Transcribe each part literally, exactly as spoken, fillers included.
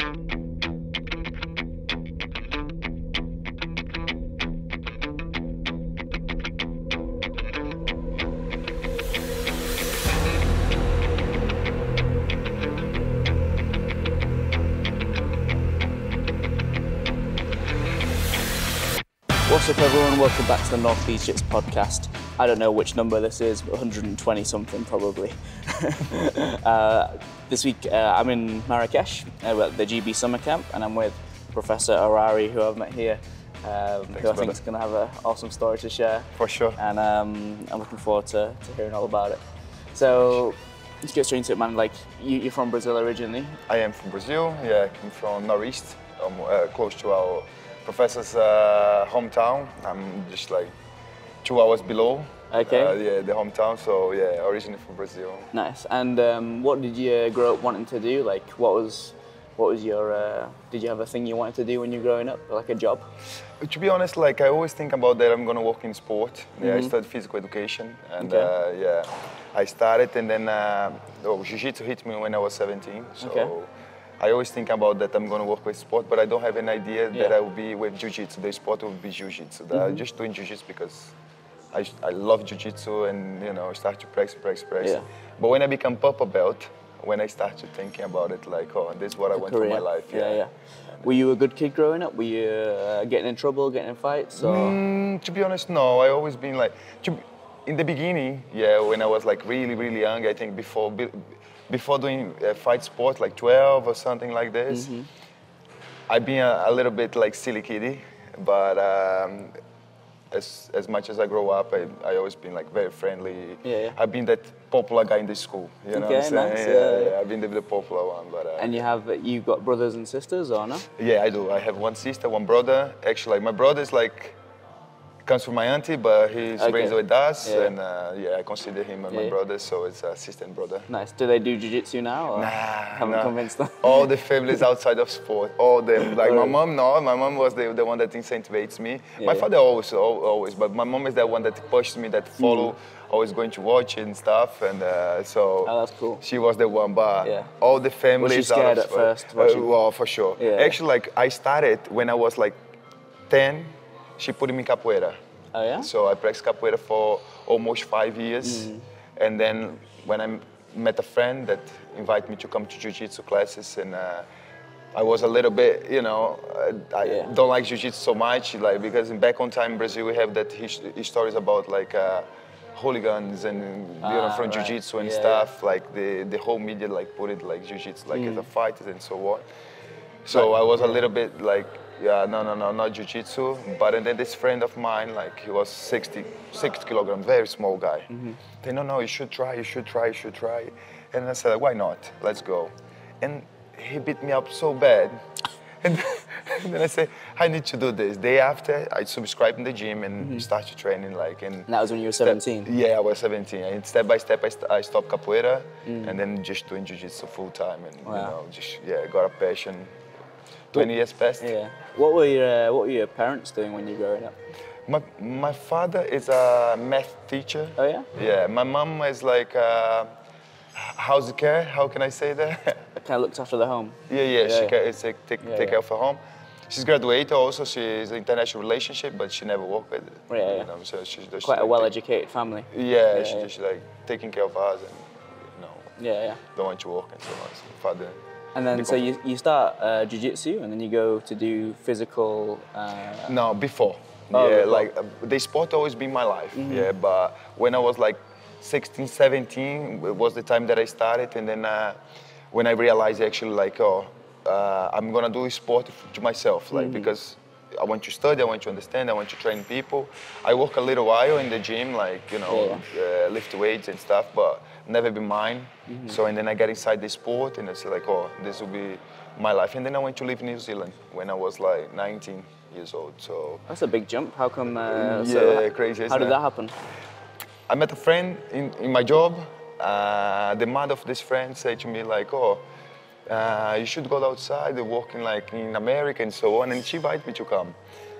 What's up everyone, welcome back to the Leeds Jitz podcast. I don't know which number this is, but one hundred twenty something probably. uh, this week uh, I'm in Marrakesh uh, at the G B summer camp, and I'm with Professor Arari, who I've met here, um, Thanks, who I think brother. is going to have an awesome story to share. For sure. And um, I'm looking forward to, to hearing all about it. So let's get straight into it, man. Like, you, you're from Brazil originally? I am from Brazil, yeah, I came from Northeast, um, uh, close to our professor's uh, hometown. I'm just like two hours below. Okay. Uh, yeah, the hometown. So yeah, originally from Brazil. Nice. And um, what did you grow up wanting to do? Like, what was, what was your? Uh, did you have a thing you wanted to do when you were growing up, like a job? To be honest, like I always think about that I'm gonna work in sport. Yeah, Mm-hmm. I studied physical education, and Okay. uh, yeah, I started, and then uh, oh, jiu-jitsu hit me when I was seventeen. So. Okay. I always think about that I'm going to work with sport, but I don't have an idea Yeah. that I will be with jiu-jitsu. The sport will be jiu-jitsu. Mm-hmm. I'm just doing jiu-jitsu because I, I love jiu-jitsu, and you know, start to practice, practice, practice. Yeah. But when I become purple belt, when I start to thinking about it, like, oh, this is what I want for my life. Yeah, yeah. Were you a good kid growing up? Were you uh, getting in trouble, getting in fights? Or? Mm, to be honest, no. I always been like, to, in the beginning, yeah, when I was like really, really young, I think before before doing uh, fight sport, like twelve or something like this, mm-hmm. I've been a, a little bit like silly kiddie, but um, as as much as I grow up, I I always been like very friendly. Yeah, yeah. I've been that popular guy in the school. You know Okay, what I'm saying? nice, Yeah, yeah, yeah, yeah. I've been the, the popular one, but. Uh, And you have you got brothers and sisters, or no? Yeah, I do. I have one sister, one brother. Actually, like, my brother is like comes from my auntie, but he's Okay. raised with us, Yeah. and uh, yeah, I consider him Yeah. my brother, so it's a sister and brother. Nice. Do they do jiu-jitsu now? Or Nah, haven't nah. convinced them? All the families outside of sport, all them. Like my Right. mom, no, my mom was the, the one that incentivates me. Yeah, my yeah. father always, al- always, but my mom is the one that pushed me, that follow, always going to watch and stuff, and uh, so. Oh, that's cool. She was the one, but Yeah. all the families. Was she scared out of at sport- first, Uh, watching? well, for sure. Yeah. Actually, like I started when I was like ten. She put me in capoeira. Oh yeah. So I practiced capoeira for almost five years, Mm. and then when I met a friend that invited me to come to jiu-jitsu classes, and uh, I was a little bit, you know, uh, I Yeah. don't like jiu-jitsu so much, like because in back on time in Brazil we have that his- stories about like uh, hooligans and you know Ah, from right. jiu-jitsu and Yeah, stuff, like the the whole media like put it like jiu-jitsu like as a fight and so on. So Right, I was a yeah. little bit like, yeah, no, no, no, not jiu-jitsu. But and then this friend of mine, like he was sixty, sixty kilograms, very small guy. Mm-hmm. They no, no, you should try, you should try, you should try. And I said, why not? Let's go. And he beat me up so bad. And, and then I said, I need to do this. Day after, I subscribed in the gym and Mm-hmm. started training. Like, and And that was when you were step- seventeen? Yeah, I was seventeen. And step by step, I, st- I stopped capoeira, Mm. and then just doing jiu-jitsu full time. And Wow. you know, just yeah, got a passion. Twenty years passed. Yeah. What were your uh, What were your parents doing when you were growing up? My my father is a math teacher. Oh yeah. Yeah. My mom is like uh, house care. How can I say that? That kind of looked after the home. yeah, yeah. She yeah. ca- is take take, Yeah, take yeah. care of her home. She's graduated also. She's international relationship, but she never worked with it. Yeah, yeah. You know, so she's just Quite a like, well-educated family. take- Yeah, Yeah, she's yeah. just like taking care of us, and you know, Yeah, yeah. don't want to work and so on. So father. And then, Big so of- you, you start uh, jiu-jitsu, and then you go to do physical. Uh, No, before. Oh, yeah, before. like uh, the sport always been my life. Yeah, but when I was like sixteen, seventeen, it was the time that I started, and then uh, when I realized actually like, oh, uh, I'm gonna do sport to myself, like because I want to study, I want to understand, I want to train people. I work a little while in the gym, like you know, Yeah. uh, lift weights and stuff, but never been mine. So and then I got inside the sport, and I said like, oh, this will be my life. And then I went to live in New Zealand when I was like nineteen years old. So That's a big jump. How come? Uh, Yeah, so, crazy, How isn't did it? that happen? I met a friend in, in my job. Uh, the mother of this friend said to me like, oh, uh, you should go outside, they're working like in America and so on. And she invited me to come.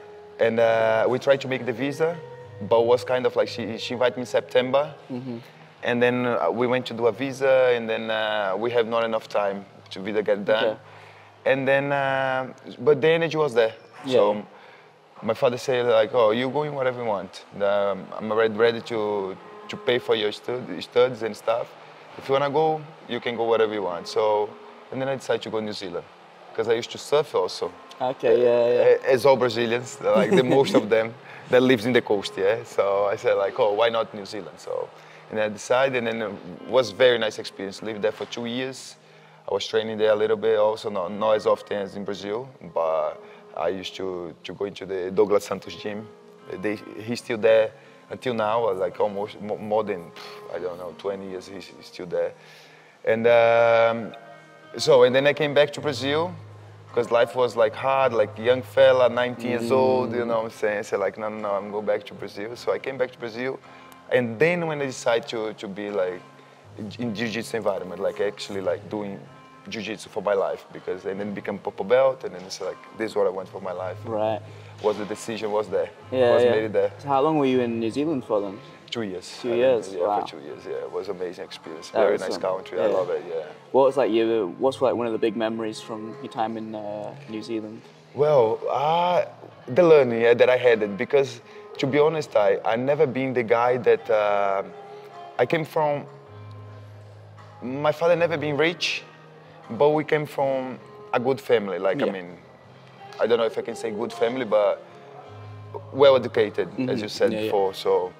And uh, we tried to make the visa, but it was kind of like she, she invited me in September. Mm-hmm. And then uh, we went to do a visa, and then uh, we have not enough time to visa get done. Okay. And then, uh, but the energy was there. Yeah. So my father said like, oh, you going whatever you want. Um, I'm already ready to, to pay for your stud- studies and stuff. If you want to go, you can go whatever you want. So, and then I decided to go to New Zealand because I used to surf also. Okay, yeah, yeah. As all Brazilians, like the most of them that lives in the coast, yeah. So I said like, oh, why not New Zealand? So, and I decided, and then it was a very nice experience. Lived there for two years. I was training there a little bit, also not, not as often as in Brazil, but I used to, to go into the Douglas Santos gym. They, he's still there until now, like almost more than, I don't know, twenty years, he's, he's still there. And um, so, and then I came back to Brazil, because life was like hard, like young fella, nineteen mm. years old, you know what I'm saying? So like, no, no, no, I'm going back to Brazil. So I came back to Brazil. And then when I decided to, to be like in jiu-jitsu environment, like actually like doing jiu-jitsu for my life, because and then become purple belt, and then it's like, this is what I want for my life. Right. Was the decision was there. Yeah, was yeah. made it there. So how long were you in New Zealand for then? Two years. Two years, Yeah, wow. for two years, yeah. It was an amazing experience. That Very was nice some- country, yeah. I love it, yeah. What was like your, what's like one of the big memories from your time in uh, New Zealand? Well, uh, the learning yeah, that I had it, because to be honest, I, I never been the guy that, uh, I came from, my father never been rich, but we came from a good family. Like, Yeah. I mean, I don't know if I can say good family, but well educated, Mm-hmm. as you said Yeah, yeah. before. So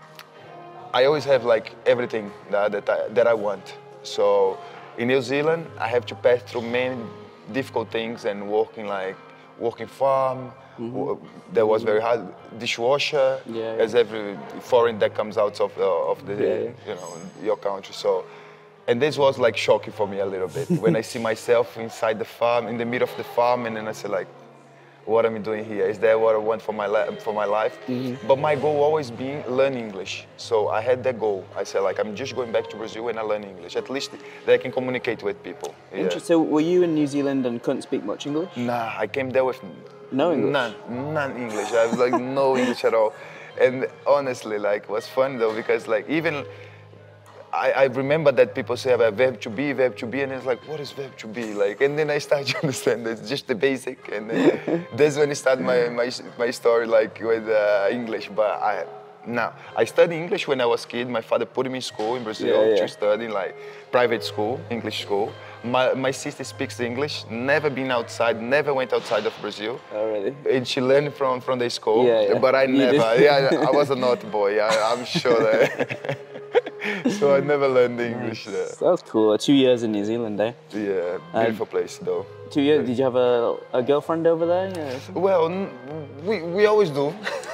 I always have like everything that, that, I, that I want. So in New Zealand, I have to pass through many difficult things and working like, working farm, w- that was very hard, dishwasher, Mm-hmm. Yeah, yeah. as every foreign that comes out of, uh, of the, Yeah, yeah. you know, your country. So, and this was like shocking for me a little bit when I see myself inside the farm, in the middle of the farm, and then I say like, what am I doing here? Is that what I want for my li- for my life? Mm-hmm. But my goal always been learn English. So I had that goal. I said like, I'm just going back to Brazil and I learn English. At least that I can communicate with people. Yeah. Interesting. So were you in New Zealand and couldn't speak much English? Nah, I came there with No English? None, none English. I was like no English at all. And honestly, like, it was fun though, because like even I, I remember that people say about verb to be, verb to be, and it's like, what is verb to be? Like, and then I started to understand that it's just the basic, and then that's when I started my, my, my story like with uh, English. But I, now, I studied English when I was a kid. My father put me in school in Brazil Yeah, yeah. to study like private school, English school. My, my sister speaks English, never been outside, never went outside of Brazil. Oh, really? And she learned from, from the school, Yeah, yeah. but I You never. did. Yeah, I was a naughty boy, I, I'm sure that. So I never learned the English there. That was cool. Two years in New Zealand, eh? Yeah, beautiful place though. Two years. Did you have a, a girlfriend over there? Yeah. Well, n- we, we always do.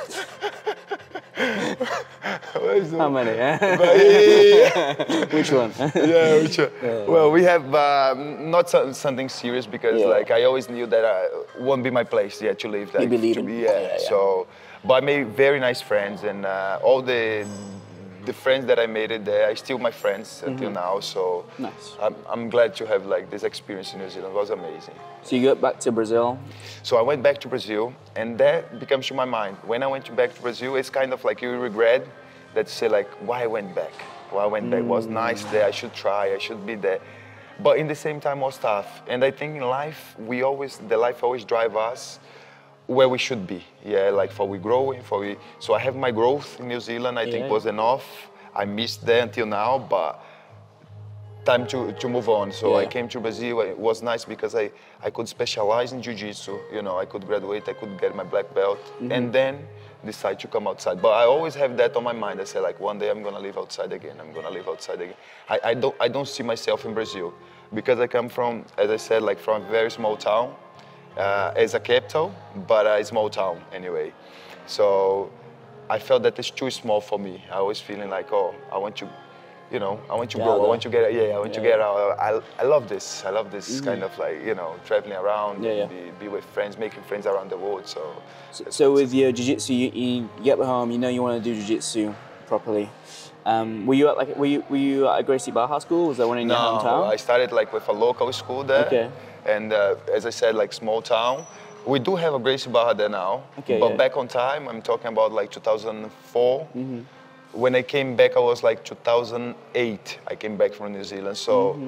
Always do. How many? Eh? But yeah, Which one? yeah, which, uh, well, we have uh, not so, something serious because Yeah. like I always knew that I won't be my place yeah, to live. Like, You'd be to leaving. be- yeah. Yeah, yeah. So, but I made very nice friends, and uh, all the the friends that I made it there, I still my friends until now. So Nice. I'm, I'm glad to have like this experience in New Zealand. It was amazing. So you got back to Brazil. So I went back to Brazil, and that becomes to my mind. When I went to back to Brazil, it's kind of like you regret that you say like, why I went back? Why I went back? It was nice there. I should try. I should be there. But in the same time, was tough. And I think in life, we always, the life always drive us where we should be. Yeah, like for we growing, for we. So I have my growth in New Zealand. I think Yeah. was enough. I missed there until now, but time to, to move on. So I Yeah. came to Brazil. It was nice because I, I could specialize in jiu-jitsu. You know, I could graduate, I could get my black belt, and then decide to come outside. But I always have that on my mind. I say like, one day I'm gonna live outside again. I'm gonna live outside again. I, I don't I don't see myself in Brazil because I come from, as I said, like from a very small town, uh, as a capital, but a small town anyway. So I felt that it's too small for me. I was feeling like, oh, I want to, you know, I want to Get grow. out I there. want to get, yeah, I want to Yeah. get out. I, I love this. I love this kind of like, you know, traveling around, Yeah, yeah. Be, be with friends, making friends around the world. So, So, so with your jiu-jitsu, you, you get home, you know you want to do jiu-jitsu properly. Um, were you at like were you were you at a Gracie Barra school? Was there one in your no, hometown? I started like with a local school there. Okay. And uh, as I said, like small town. We do have a Gracie Barra there now. Okay, But yeah. back on time, I'm talking about like two thousand four. Mm-hmm. When I came back, I was like two thousand eight. I came back from New Zealand. So Mm-hmm.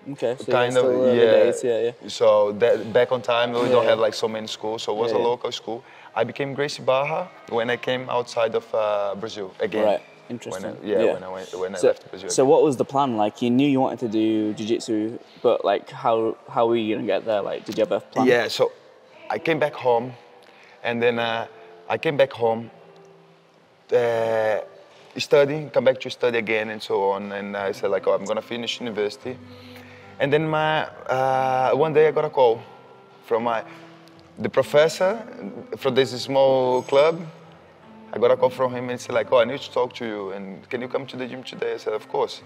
Okay, so kind still of, early yeah. days, yeah, yeah. So that, back on time, we Yeah, don't yeah. have like so many schools, so it was Yeah, a yeah. local school. I became Gracie Barra when I came outside of uh, Brazil again. Right, interesting. When I, yeah, Yeah. when I went, when I So, left Brazil. so what was the plan? Like, you knew you wanted to do jiu-jitsu, but like, how how were you gonna get there? Like, did you have a plan? Yeah, so I came back home, and then uh, I came back home, uh, study, come back to study again, and so on. And I said like, oh, I'm gonna finish university. And then my uh, one day I got a call from my the professor from this small club. I got a call from him and said like, oh, I need to talk to you, and can you come to the gym today? I said, of course.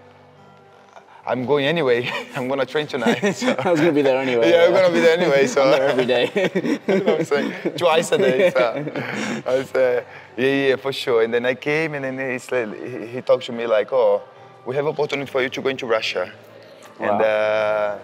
I'm going anyway. I'm gonna train tonight. So. I was gonna be there anyway. Yeah, I'm gonna be there anyway. So I'm there every day. you know what I'm saying? Twice a day. So I said, yeah, yeah, for sure. And then I came, and then he said, he, he talked to me like, oh, we have opportunity for you to go into Russia. Wow. And uh,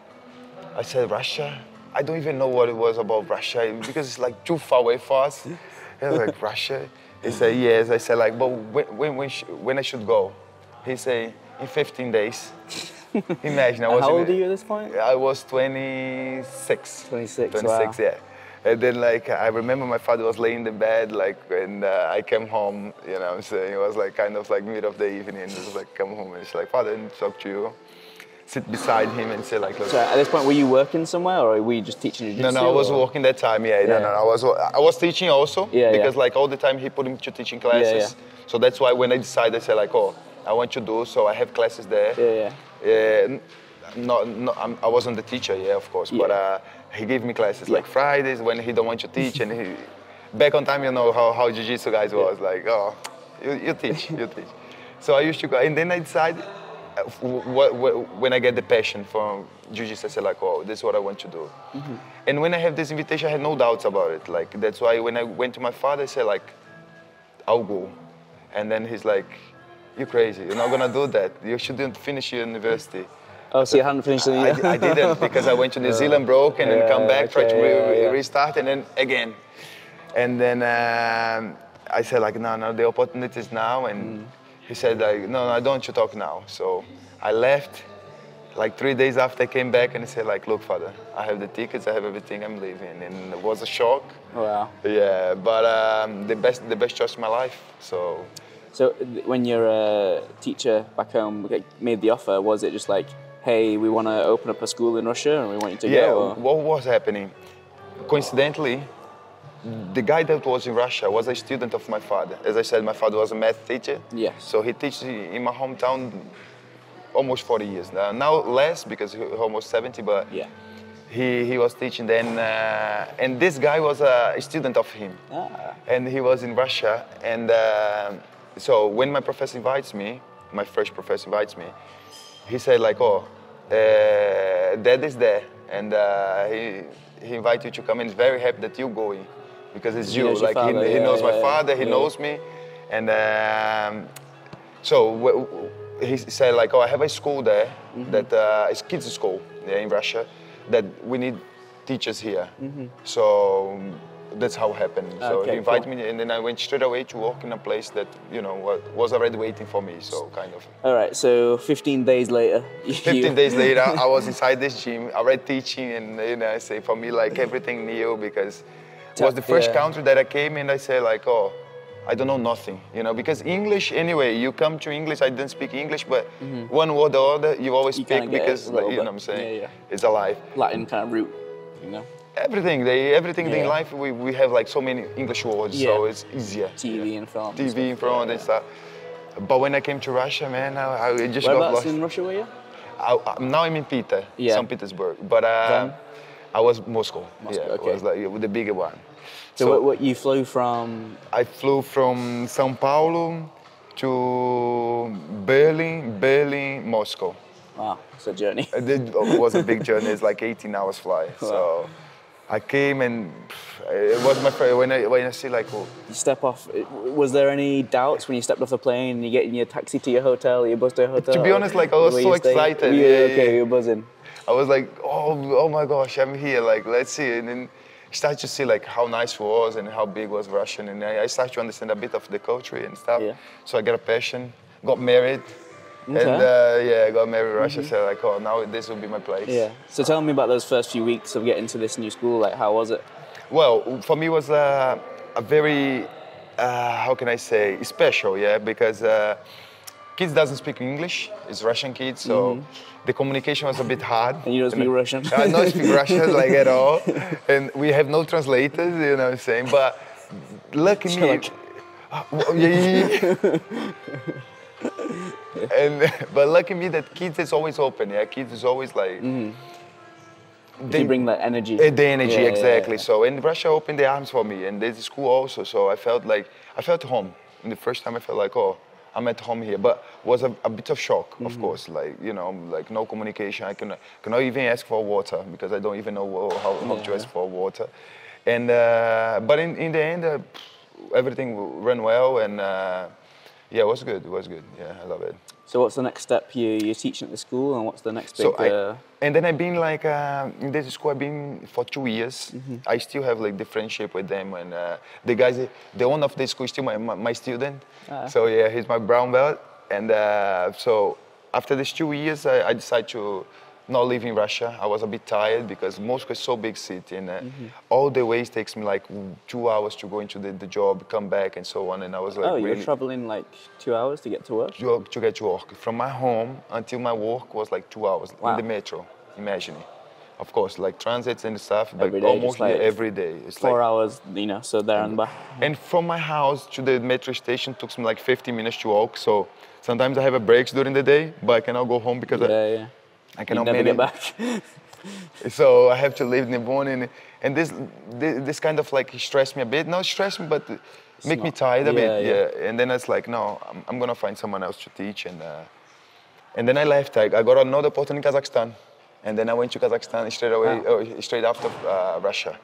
I said, Russia? I don't even know what it was about Russia because it's like too far away for us. I was like, Russia? He said, yes. I said, like, but when, when, when, sh- when I should go? He said, in fifteen days. Imagine, I was How in, old are you at this point? I was twenty-six. twenty-six, twenty-six, wow. yeah. And then, like, I remember my father was laying in the bed, like, and uh, I came home, you know what I'm saying? It was, like, kind of, like, mid of the evening. It was, like, come home, and it's like, Father, I need to talk to you. Sit beside him and say, like, look. So at this point, were you working somewhere, or were you just teaching jiu-jitsu? No, no, I was or? working that time, yeah. Yeah. No, no, I was, I was teaching also, Yeah, because, yeah. like, all the time he put me to teaching classes. Yeah, yeah. So that's why when I decided, I said, like, oh, I want to do, so I have classes there. Yeah, yeah. Uh, no, no, I'm, I wasn't the teacher, yeah, of course, Yeah. but uh, he gave me classes Yeah. like Fridays when he don't want to teach, and he, back on time, you know how, how jiu-jitsu guys was, like, oh, you, you teach, you teach. So I used to go, and then I decided, uh, what, what, when I get the passion for jiu-jitsu, I said like, oh, this is what I want to do. Mm-hmm. And when I have this invitation, I had no doubts about it. Like, that's why when I went to my father, I said like, I'll go. And then he's like, you're crazy, you're not gonna do that. You shouldn't finish your university. Oh, so you hadn't finished the year? I, I didn't, because I went to New Zealand, broke, and then Yeah, come back, okay, try to re- yeah, yeah. restart, and then again. And then um, I said like, no, no, the opportunity is now. And mm. he said like, no, no, I don't want you to talk now. So I left. Like three days after I came back, and he said like, look, Father, I have the tickets, I have everything, I'm leaving. And it was a shock. Wow. Yeah, but um, the best, the best choice of my life. So. So when your uh, teacher back home made the offer, was it just like, hey, we want to open up a school in Russia and we want you to yeah, go? Or? What was happening? Coincidentally, the guy that was in Russia was a student of my father. As I said, my father was a math teacher. Yes. So he teaches in my hometown almost forty years now. Now less because he's almost seventy, but yeah. he, he was teaching then. Uh, and this guy was a student of him. Ah. And he was in Russia. And uh, so when my professor invites me, my first professor invites me, he said like, oh, uh, Dad is there. And uh, he, he invited you to come, and he's very happy that you're going. Because it's He you, knows your like he, father, he yeah, knows my yeah, father, he yeah. knows me. And um, so w- w- he said like, oh, I have a school there, mm-hmm. that uh, it's kids school yeah, in Russia, that we need teachers here. Mm-hmm. So that's how it happened. So Okay, he invited cool. me, and then I went straight away to work in a place that, you know, wa- was already waiting for me, so kind of. All right, so fifteen days later. fifteen days later, I was inside this gym, already teaching, and you know, I say for me like everything new, because it was the first Yeah. country that I came in. I say like, oh, I don't know nothing, you know, because English anyway. You come to English, I didn't speak English, but mm-hmm. one word or other you always You speak kinda get because it a like, little you know bit. what I'm saying. Yeah, yeah. It's alive. Latin kind of root, you know. Everything, they, everything Yeah. in life, we, we have like so many English words, Yeah. so it's easier. T V and film. T V in front yeah, and stuff. But when I came to Russia, man, I, I just got Whereabouts lost. in Russia were you? I, I, now I'm in Peter, Yeah. Saint Petersburg, but uh, Then? I was Moscow. Moscow, yeah, okay. it was like with the bigger one. So, what, what you flew from? I flew from São Paulo to Berlin, Berlin, Moscow. Wow, it's a journey. It was a big journey. It's like eighteen hours flight. Wow. So I came, and it was my first. When I when I see like, oh, You step off. Was there any doubts when you stepped off the plane and you get in your taxi to your hotel, your bus to your hotel? to be honest, like I was where so you stayed? excited. Were you, Yeah, okay, yeah. you were buzzing. I was like, oh, oh my gosh, I'm here. Like, let's see. And then start to see like how nice it was and how big was Russian, and I, I started to understand a bit of the culture and stuff. Yeah. So I got a passion, got married, Okay. And uh, yeah, I got married in Russia, mm-hmm. so like, oh, now this will be my place. Yeah. So tell me about those first few weeks of getting to this new school. Like, how was it? Well, for me, it was uh, a very, uh, how can I say, special, yeah, because uh, kids doesn't speak English. It's Russian kids, so mm-hmm. the communication was a bit hard. And you don't speak and Russian? I don't speak Russian like at all, and we have no translators. You know what I'm saying? But lucky me. Like... and but lucky me that kids is always open. Yeah, kids is always like. Mm. They bring that energy. The energy, yeah, exactly. Yeah, yeah. So in Russia opened the arms for me, and this school also. So I felt like I felt home. And the first time I felt like, oh, I'm at home here. But was a, a bit of shock, mm-hmm. of course. Like you know, like no communication. I can cannot even ask for water because I don't even know how, how yeah. to ask for water. And uh, but in, in the end, uh, everything ran well, and uh, yeah, it was good. It was good. Yeah, I love it. So what's the next step? You, you're teaching at the school, and what's the next big... So I, uh... And then I've been like, uh, in this school I've been for two years. Mm-hmm. I still have like the friendship with them, and uh, the guys, the owner of the school is still my, my, my student. Ah. So yeah, he's my brown belt. And uh, so after these two years, I, I decided to not live in Russia. I was a bit tired because Moscow is so big city, and uh, mm-hmm. all the ways takes me like two hours to go into the, the job, come back, and so on. And I was like, oh, you really were traveling like two hours to get to work? To, to get to work. From my home until my work was like two hours wow. in the metro. Imagine it. Of course, like transits and stuff, but every day, almost like every day. It's four like, hours, you know, so there and back. And from my house to the metro station took me like fifty minutes to walk. So sometimes I have a breaks during the day, but I cannot go home because yeah, I, yeah. I cannot never manage. get back. So I have to leave in the morning, and this this, this kind of like stress me a bit. Not stress me, but it's make not, me tired a yeah, bit. Yeah. yeah. And then it's like, no, I'm, I'm gonna find someone else to teach, and uh, and then I left. I, I got another opportunity in Kazakhstan, and then I went to Kazakhstan straight away, ah. oh, straight after uh, Russia.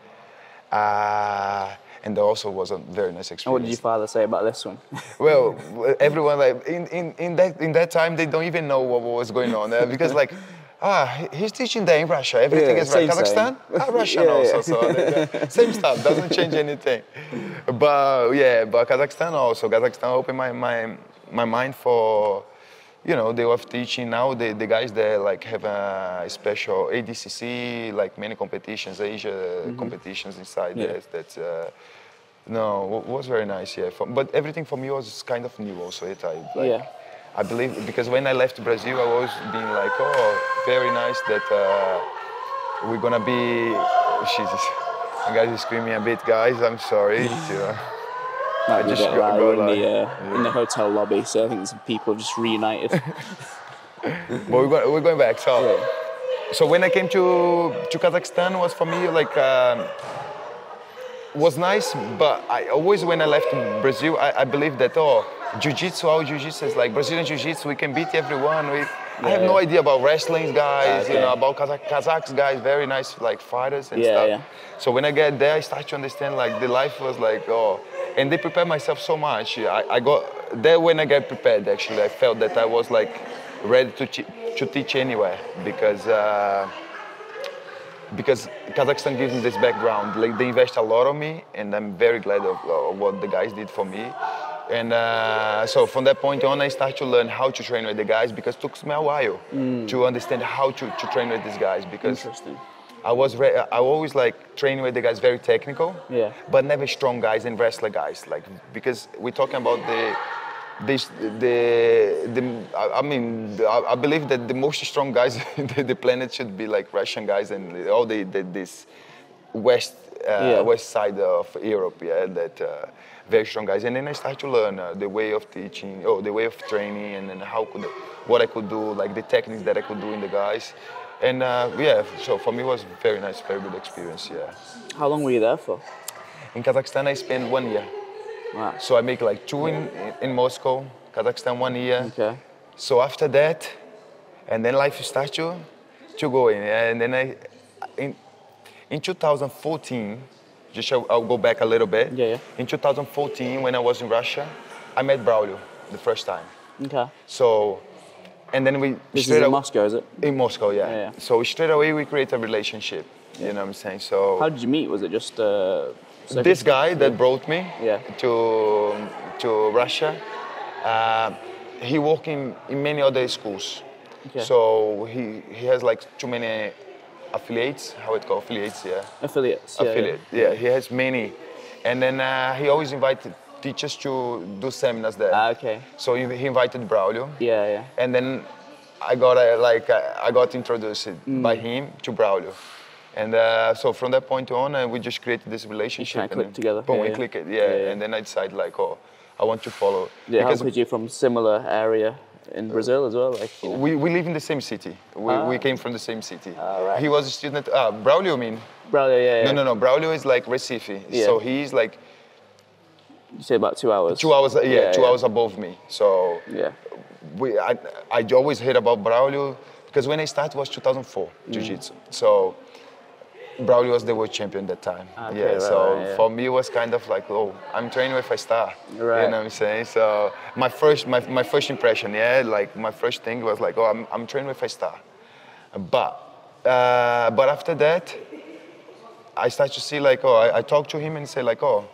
Uh, and that also was a very nice experience. And what did your father say about this one? Well, everyone like in, in, in that in that time they don't even know what, what was going on uh, because like. Ah, he's teaching there in Russia. Everything yeah, is right. Kazakhstan? Same. Ah, Russian yeah, also. Yeah. So uh, same stuff. Doesn't change anything. But yeah, but Kazakhstan also. Kazakhstan opened my my my mind for, you know, they were teaching now. The the guys there like have a special A D C C, like many competitions, Asia mm-hmm. competitions inside yeah. there. That uh, no, was very nice. Yeah, for, but everything for me was kind of new also. It I like. Yeah. I believe, because when I left Brazil, I was being like, oh, very nice that uh, we're gonna be, Jesus, you guys are screaming a bit, guys, I'm sorry. to, uh, I just got go, in, like, the, uh, yeah. in the hotel lobby, so I think some people just reunited. But we're going, we're going back, so. Yeah. So when I came to, to Kazakhstan, was for me like, um, was nice, but I always, when I left Brazil, I, I believe that, oh, Jiu-Jitsu, our Jiu-Jitsu is like Brazilian Jiu-Jitsu, we can beat everyone. We, yeah, I have yeah. no idea about wrestling guys, okay. you know, about Kazakh, Kazakhs guys, very nice like fighters and yeah, stuff. Yeah. So when I get there, I start to understand like the life was like, oh, and they prepared myself so much. I, I got, there when I get prepared actually, I felt that I was like ready to, to teach anywhere because, uh, because Kazakhstan gives me this background. Like they invest a lot on me, and I'm very glad of, of what the guys did for me. And uh, so from that point on, I started to learn how to train with the guys because it took me a while mm. to understand how to, to train with these guys. Because Interesting. I was re- I always like training with the guys very technical, yeah. but never strong guys and wrestler guys. Like because we're talking about the this the the I mean I, I believe that the most strong guys in the, the planet should be like Russian guys and all the, the this west uh, yeah. west side of Europe. Yeah, that. Uh, Very strong guys, and then I started to learn uh, the way of teaching, oh, the way of training, and then how could, what I could do, like the techniques that I could do in the guys, and uh, yeah. So for me, it was very nice, very good experience. Yeah. How long were you there for? In Kazakhstan, I spent one year. Wow. So I make like two in in Moscow, Kazakhstan one year. Okay. So after that, and then life starts to to go in, and then I in in two thousand fourteen. Just I'll, I'll go back a little bit. Yeah, yeah. In two thousand fourteen, when I was in Russia, I met Braulio the first time. Okay. So, and then we this straight is in away, Moscow, is it? In Moscow, yeah. yeah, yeah. So straight away we create a relationship. Yeah. You know what I'm saying? So. How did you meet? Was it just uh, this guy that brought me yeah. to to Russia? Uh, he works in, in many other schools. Okay. So he, he has like too many affiliates, how it called affiliates, yeah. Affiliates, yeah. Affiliate, yeah. yeah. He has many. And then uh, he always invited teachers to do seminars there. Ah, okay. So he, he invited Braulio. Yeah, yeah. And then I got uh, like uh, I got introduced mm. by him to Braulio. And uh, so from that point on, uh, we just created this relationship. You kind of clicked together. Boom, yeah, we yeah. clicked it, yeah. yeah, yeah. And then I decided like, oh, I want to follow. Yeah, how could you from similar area in Brazil as well? Like, you know? we, we live in the same city. We, ah. we came from the same city. Ah, right. He was a student, uh, Braulio, I mean? Braulio, yeah, yeah. No, no, no, Braulio is like Recife. Yeah. So he's like... You say about two hours? Two hours, yeah, yeah two yeah. hours above me. So yeah. we, I, I always heard about Braulio, because when I started was two thousand four, mm. Jiu-Jitsu. So Braulio was the world champion at that time. Okay, yeah, right, so right, yeah. for me it was kind of like, oh, I'm training with a star. Right. You know what I'm saying? So my first, my, my first impression, yeah, like my first thing was like, oh, I'm, I'm training with a star. But, uh, but after that, I started to see like, oh, I, I talked to him and say like, oh,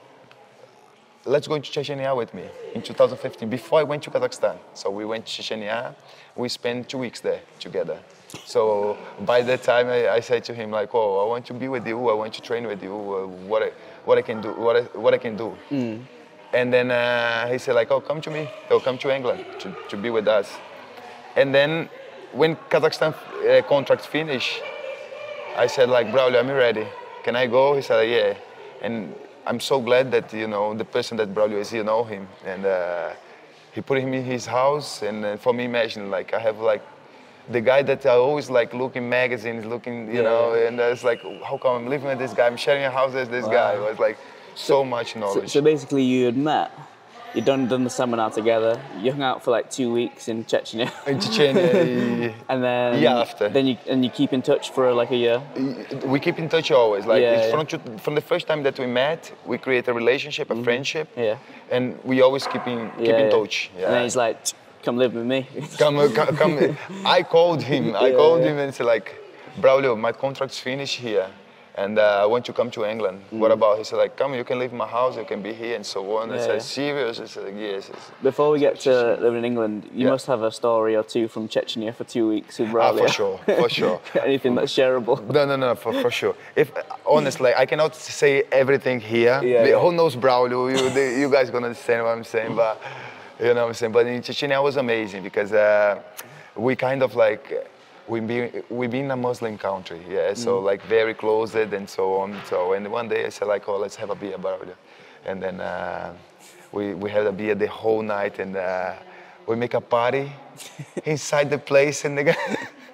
let's go into Chechnya with me in two thousand fifteen, before I went to Kazakhstan. So we went to Chechnya, we spent two weeks there together. So by that time, I, I said to him like, "Oh, I want to be with you. I want to train with you. Uh, what I, what I can do, what I, what I can do." Mm. And then uh, he said like, "Oh, come to me. Oh, come to England to, to be with us." And then when Kazakhstan uh, contract finished, I said like, "Braulio, I'm ready. Can I go?" He said, "Yeah." And I'm so glad that, you know, the person that Braulio is, you know him. And uh, he put him in his house. And uh, for me, imagine, like, I have, like, the guy that I always, like, look in magazines, looking, you yeah. know, and it's like, how come I'm living with this guy? I'm sharing a house with this wow. guy. It was, like, so, so much knowledge. So, so basically, you had met. You'd done, done the seminar together. You hung out for like two weeks in Chechnya. In Chechnya, and then yeah, after. Then you and you keep in touch for like a year. We keep in touch always. Like yeah, it's yeah. from from the first time that we met, we create a relationship, a mm-hmm. friendship. Yeah. And we always keep in keep yeah, in yeah. touch. Yeah. And then he's like, "Come live with me." come, come, come. I called him. I yeah, called yeah. him and said like, "Braulio, my contract's finished here. And uh, I want to come to England. Mm. What about?" He said, like, "Come, you can leave my house, you can be here," and so on. Yeah, I said, yeah. "Serious?" I said, like, "Yes." Before we get to living in England, you yeah. must have a story or two from Chechnya for two weeks with Braulio. Ah, for sure, for sure. Anything that's shareable? No, no, no, for, for sure. If honestly, I cannot say everything here. Yeah, yeah. Who knows Braulio? You, they, you guys gonna understand what I'm saying, but you know what I'm saying. But in Chechnya was amazing because uh, we kind of like. We be we been in a Muslim country, yeah. So mm. like very closed and so on. So and one day I said like, "Oh, let's have a beer, Braulio," and then uh, we we had a beer the whole night, and uh, we make a party inside the place. And the guy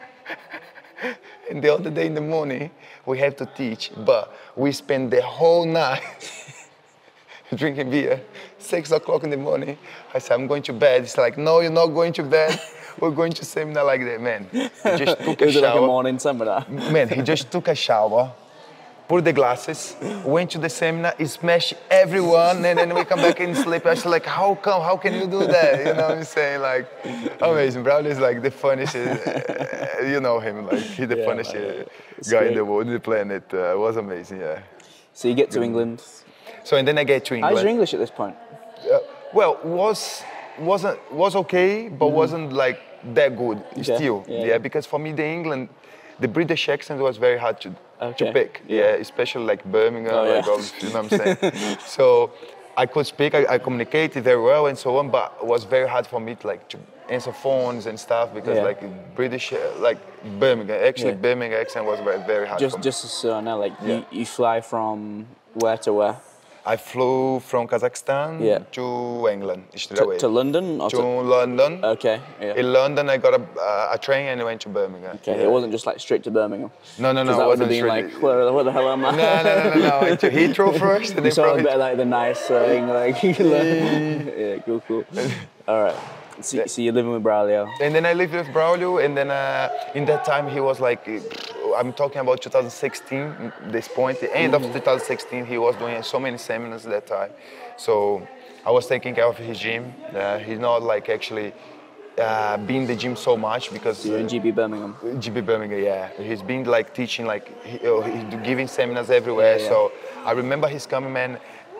and the other day in the morning we have to teach, but we spend the whole night drinking beer. Six o'clock in the morning, I said, "I'm going to bed." It's like, "No, you're not going to bed. We're going to seminar like that." Man, he just took a was shower. It like a morning seminar? Man, he just took a shower, put the glasses, went to the seminar, he smashed everyone, and then we come back and sleep. I was like, "How come? How can you do that?" You know what I'm saying? Like, amazing. Braulio is like the funniest, uh, you know him, like he's the yeah, funniest man, guy great. in the world, in the planet. Uh, it was amazing, yeah. So you get to England. So and then I get to England. How's your English at this point? Uh, well, was wasn't was okay, but mm-hmm. wasn't like that good okay. still. Yeah. yeah, because for me, the England, the British accent was very hard to okay. to pick. Yeah. yeah, especially like Birmingham, oh, yeah. like all, you know what I'm saying. So I could speak, I, I communicated very well and so on, but it was very hard for me to like to answer phones and stuff because yeah. like British, uh, like Birmingham, actually yeah. Birmingham accent was very, very hard. Just for me. just so I know, like yeah. you, you fly from where to where? I flew from Kazakhstan yeah. to England straight to, away. To London? Or to, to London. Okay. Yeah. In London, I got a, uh, a train and I went to Birmingham. Okay, yeah. It wasn't just like straight to Birmingham. No, no, no. That it would have wasn't been straight. like, where, where the hell am I? No, no, no, no, no. I went to Heathrow first. And you then saw a from bit of like the nice thing, like yeah, cool, cool. All right. So, yeah. so you're living with Braulio. And then I lived with Braulio, and then uh, in that time he was like, I'm talking about two thousand sixteen, this point, the end mm-hmm. of two thousand sixteen, he was doing so many seminars at that time. So I was taking care of his gym. Uh, he's not like actually uh, been in the gym so much because... You're in G B Birmingham. G B Birmingham, yeah. He's been like teaching, like he, uh, he's giving seminars everywhere. Yeah, yeah. So I remember he's coming, man.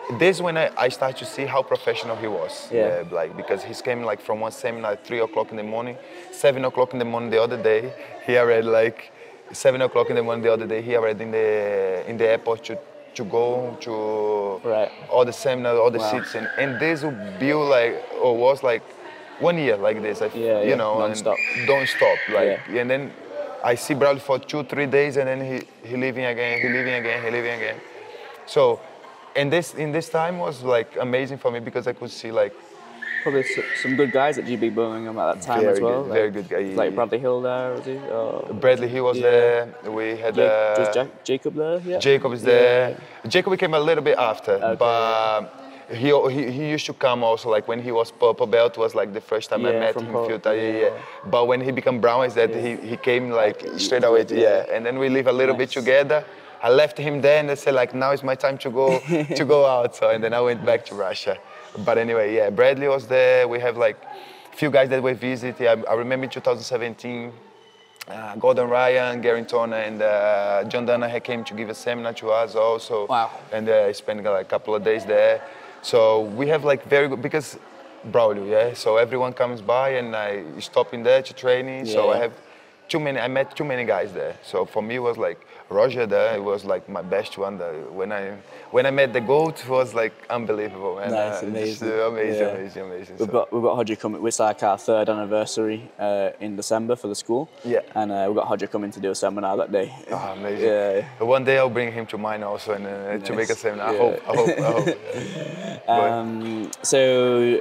this when I, I started to see how professional he was. Yeah. yeah. Like, because he came like from one seminar at three o'clock in the morning, seven o'clock in the morning the other day, he already like, seven o'clock in the morning the other day, he already in the, in the airport to, to go to right. all the seminars, all the wow. seats. And, and this would be like, or was like one year like this, I, yeah, you yeah. know, non-stop. And don't stop. Like, yeah. and then I see Braulio for two, three days and then he, he leaving again, he leaving again, he leaving again. So, and this in this time was like amazing for me because I could see like probably some good guys at G B Birmingham at that time very as well. Good, like, very good guy. Like Bradley Hill there, was he? Or, Bradley Hill was yeah. there. We had ja- uh, was ja- Jacob there. Yeah. Jacob is there. Yeah. Jacob came a little bit after, okay, but yeah. he, he he used to come also like when he was purple belt was like the first time yeah, I met him. Porto, few times, yeah. yeah. But when he became brown, is that yeah. he he came like straight away. To, yeah. And then we live a little nice. bit together. I left him there and I said like now is my time to go to go out. So and then I went back to Russia. But anyway, yeah, Bradley was there. We have like a few guys that we visited. I, I remember in two thousand seventeen, uh, Gordon Ryan, Gary Turner, and uh, John Danaher came to give a seminar to us also. Wow. And uh, I spent like a couple of days there. So we have like very good because Braulio, yeah. So everyone comes by and I stop in there to training. Yeah. So I have too many. I met too many guys there. So for me, it was like Roger there. It was like my best one. The, when I when I met the GOAT, it was like unbelievable. And, nice, uh, amazing, just, uh, amazing, yeah. amazing, amazing. We've so. got we've got Hodger coming. It's like our third anniversary uh, in December for the school. Yeah. And uh, we've got Hodger coming to do a seminar that day. Oh, amazing. Yeah. One day I'll bring him to mine also and uh, nice. to make a seminar. Yeah. I hope. I hope. I hope. Yeah. um, so.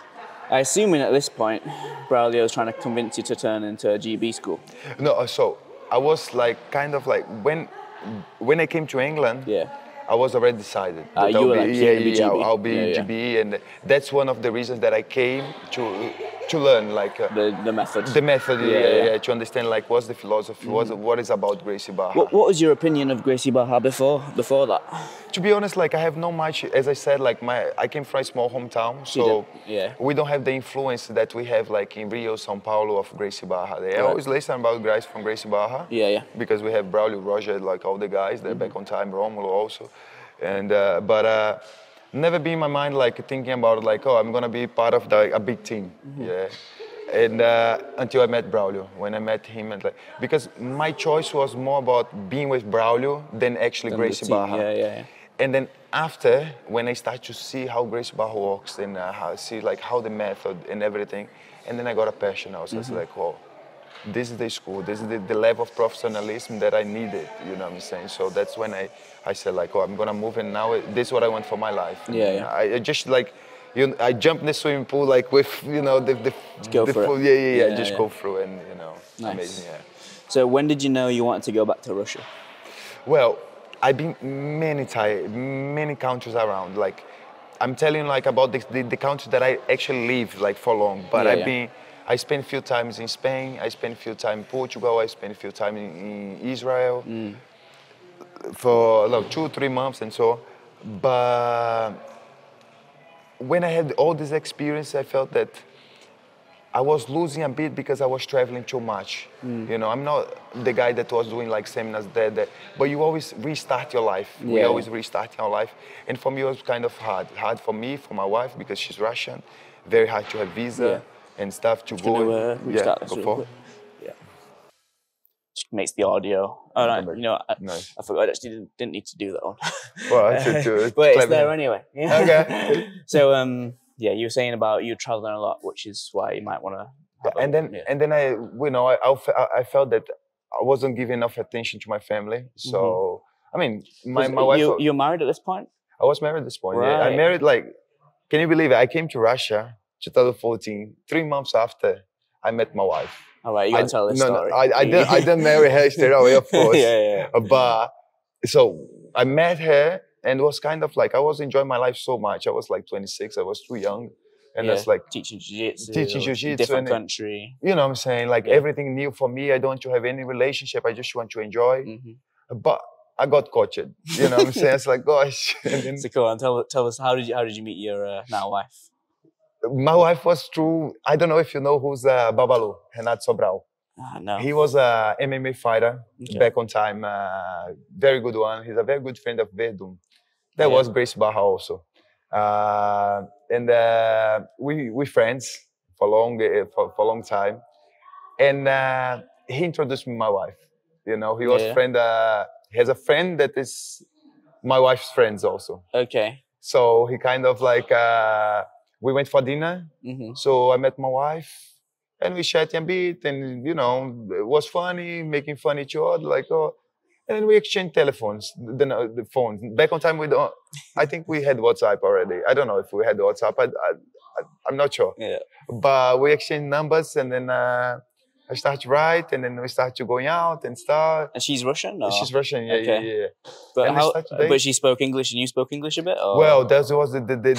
I assume at this point, Braulio is trying to convince you to turn into a G B school. No, so I was like kind of like when when I came to England. Yeah. I was already decided. Uh, that you I'll were be, like, yeah, you're gonna be yeah, G B. I'll be Yeah, yeah. G B, and that's one of the reasons that I came to to learn like uh, The the method. the method, yeah, Yeah, yeah, yeah. yeah, to understand like what's the philosophy, Mm-hmm. what's, what is about Gracie Barra. What, what was your opinion of Gracie Barra before before that? To be honest, like I have no much. As I said, like my I came from a small hometown, so did, yeah. we don't have the influence that we have like in Rio, São Paulo of Gracie Barra. They Right. always listen about guys from Gracie Barra. Yeah, yeah. Because we have Braulio, Roger, like all the guys. They're Mm-hmm. back on time, Romulo also, and uh, but uh, never be in my mind like thinking about like oh I'm gonna be part of the, a big team. Mm-hmm. Yeah. And uh, until I met Braulio, when I met him, and like because my choice was more about being with Braulio than actually Than the Gracie team, Barra. Yeah, yeah, yeah. And then after, when I start to see how Gracie Barra works and uh, how, see like how the method and everything, and then I got a passion. I was just Mm-hmm. like, oh, this is the school, this is the, the level of professionalism that I needed, you know what I'm saying? So that's when I, I said like, oh, I'm gonna move and now it, this is what I want for my life. Yeah, yeah. I, I just like, you know, I jumped in the swimming pool like with, you know, the, the, go the for it. full, yeah, yeah, yeah, Yeah, just yeah. go through and, you know, Nice. amazing, yeah. So when did you know you wanted to go back to Russia? Well, I've been many times, many countries around. Like, I'm telling like about the, the, the countries that I actually live like for long. But Yeah, I've yeah. been, I spent a few times in Spain. I spent a few times in Portugal. I spent a few times in, in Israel Mm. for like two, three months and so. But when I had all this experience, I felt that I was losing a bit because I was traveling too much. Mm. You know, I'm not the guy that was doing like seminars there, there. But you always restart your life. We Yeah. always restart our life. And for me, it was kind of hard. Hard for me, for my wife, because she's Russian. Very hard to have visa Yeah. and stuff to Can go. you uh, yeah, restart this go real for. quick? Yeah. Just makes the audio. Oh no, Okay. you know, I, Nice. I forgot. I actually didn't, didn't need to do that one. Well, I should do it. But it's Clever. there anyway. Yeah. Okay. So um, yeah, you were saying about you traveling a lot, which is why you might want to. And then, yeah. and then I, you know, I, I, I felt that I wasn't giving enough attention to my family. So, I mean, my, my wife. You, you're married at this point? I was married at this point. Yeah. I Right. married like, can you believe it? I came to Russia twenty fourteen. Three months after I met my wife. All right, you gotta I, tell this no, story. No, I, I didn't. I didn't marry her straight away, of course. yeah, yeah. But so I met her, and it was kind of like I was enjoying my life so much. I was like twenty-six. I was too young, and yeah. that's like teaching jiu-jitsu, teaching jiu-jitsu different and- country. you know what I'm saying. Like Yeah. everything new for me. I don't want to have any relationship. I just want to enjoy. Mm-hmm. But I got caught. You know what I'm saying? It's like gosh. And then, So go on, tell tell us how did you how did you meet your uh, now wife? my wife was through, I don't know if you know who's uh, Babalu, Renato Sobral. Ah, no. He was a M M A fighter Okay. back on time, uh, very good one. He's a very good friend of Verdun. That Yeah. was Gracie Barra also. Uh, and uh, we we friends for long uh, for for a long time. And uh, he introduced me my wife. You know, he was Yeah. friend. Uh, he has a friend that is my wife's friends also. Okay. So he kind of like uh, we went for dinner. Mm-hmm. So I met my wife, and we chatted a bit, and you know, it was funny, making fun each other, like oh. And then we exchanged telephones, the, the phones. Back on time, we don't. I think we had WhatsApp already. I don't know if we had WhatsApp. I, I, I I'm not sure. Yeah. But we exchanged numbers, and then uh, I started to write, and then we started going out and stuff. And she's Russian? Or? She's Russian, yeah, Okay. yeah, yeah. But And we how? started to date. But she spoke English, and you spoke English a bit. Or? Well, that was the the the,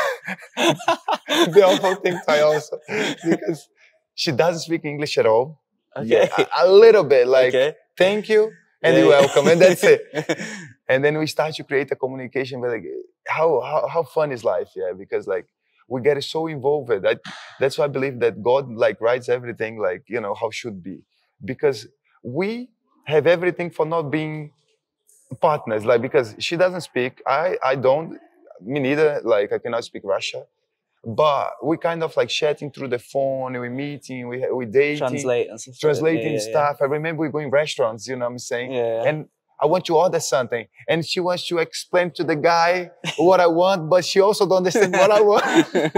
the, the awful thing I also because she doesn't speak English at all. Okay. Yeah, a, a little bit, like Okay. thank you and Yeah, you're yeah. welcome, and that's it. And then we start to create a communication. But like, how how how fun is life? Yeah, because like we get so involved. I, that's why I believe that God like writes everything like you know how should be, because we have everything for not being partners. Like because she doesn't speak, I I don't, me neither. Like I cannot speak Russian, but we kind of like chatting through the phone. We meeting, we we dating, Translate and stuff. translating Yeah, yeah, stuff. I remember we going restaurants. You know what I'm saying? Yeah. yeah. And I want to order something, and she wants to explain to the guy what I want, but she also don't understand what I want.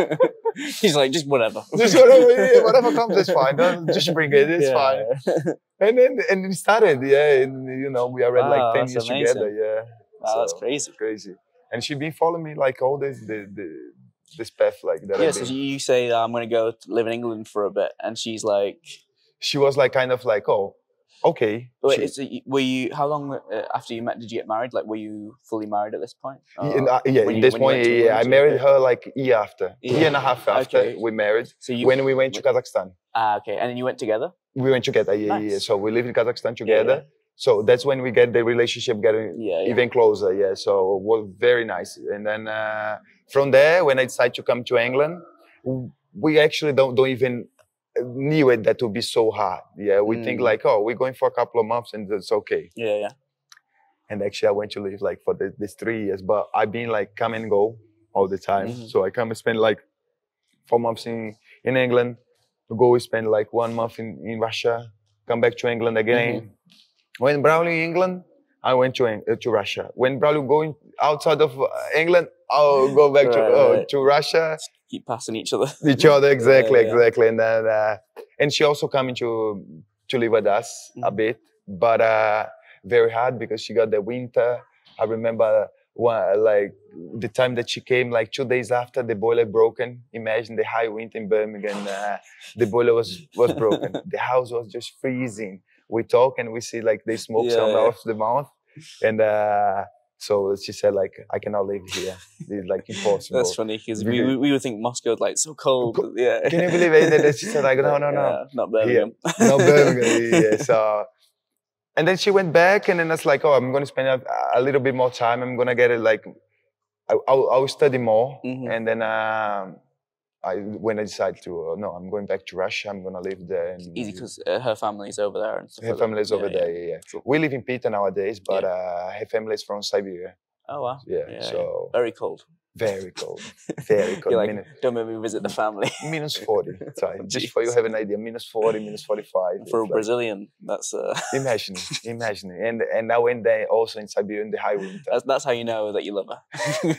He's like, just whatever. Just whatever, yeah, whatever comes, it's fine. Don't, just bring it, it's Yeah. fine. And then and it started, yeah. And you know, we already Wow, like ten that's years amazing. together, yeah. Wow, that's So, crazy. crazy. And she been following me like all this the, the this path like that. Yeah, I've so been. you say that I'm going to go to live in England for a bit, and she's like, She was like kind of like, oh, okay. wait, She- is it, were you, how long uh, after you met did you get married? Like, were you fully married at this point? Yeah, Or and, uh, yeah, when in you- this when you went point, to yeah, I England, married okay. her like a year after, Yeah. year and a half after Okay. we married. So you, When we went to Kazakhstan, ah, okay, and then you went together? we went together. Yeah, yeah. Nice. So we live in Kazakhstan together. yeah. So that's when we get the relationship getting Yeah, yeah. even closer. Yeah. So it was very nice. And then uh, from there, when I decided to come to England, w- we actually don't don't even knew it that would be so hard. Yeah. We think Mm. like, oh, we're going for a couple of months and it's okay. Yeah, yeah. And actually, I went to live like for the, this three years, but I've been like come and go all the time. Mhm. So I come and spend like four months in, in England, go spend like one month in, in Russia, come back to England again. Mm-hmm. When Braulio in England, I went to Eng- uh, to Russia. When Braulio going outside of uh, England, I'll go back to Right, uh, right. to Russia. Keep passing each other. Each other, exactly, yeah. exactly. And then uh, and she also coming to to live with us a Mhm. bit, but uh, very hard because she got the winter. I remember one, like the time that she came, like two days after the boiler broken. Imagine the high winter in Birmingham. Uh, the boiler was was broken. The house was just freezing. We talk and we see like the smoke Yeah, coming yeah. off the mouth, and uh, so she said like, I cannot live here. It's like impossible. That's funny because we, Yeah. we we would think Moscow like so cold. Co- Yeah. Can you believe it? And then she said like, no, no, no. Yeah, not Birmingham. No Birmingham. Yeah. So, and then she went back, and then it's like, oh, I'm going to spend a, a little bit more time. I'm going to get it like, I, I'll, I'll study more, Mhm. and then um, I when I decided to, uh, no, I'm going back to Russia. I'm going to live there. And Easy because uh, her family's over there and stuff. her like that. family is Yeah, over yeah. there. Yeah, yeah. We live in Peter nowadays, but uh, her family is from Siberia. Oh wow. Yeah, Yeah, so Very cold. very cold, very cold. You're like, Minus, don't make me visit the family. minus forty. Sorry, just for you Jeez. have an idea, minus forty, minus forty-five. For a It's like- Brazilian, that's uh, Imagine, it, imagine, it. and and I went there also in Siberia in the high winter. that's that's how you know that you love her.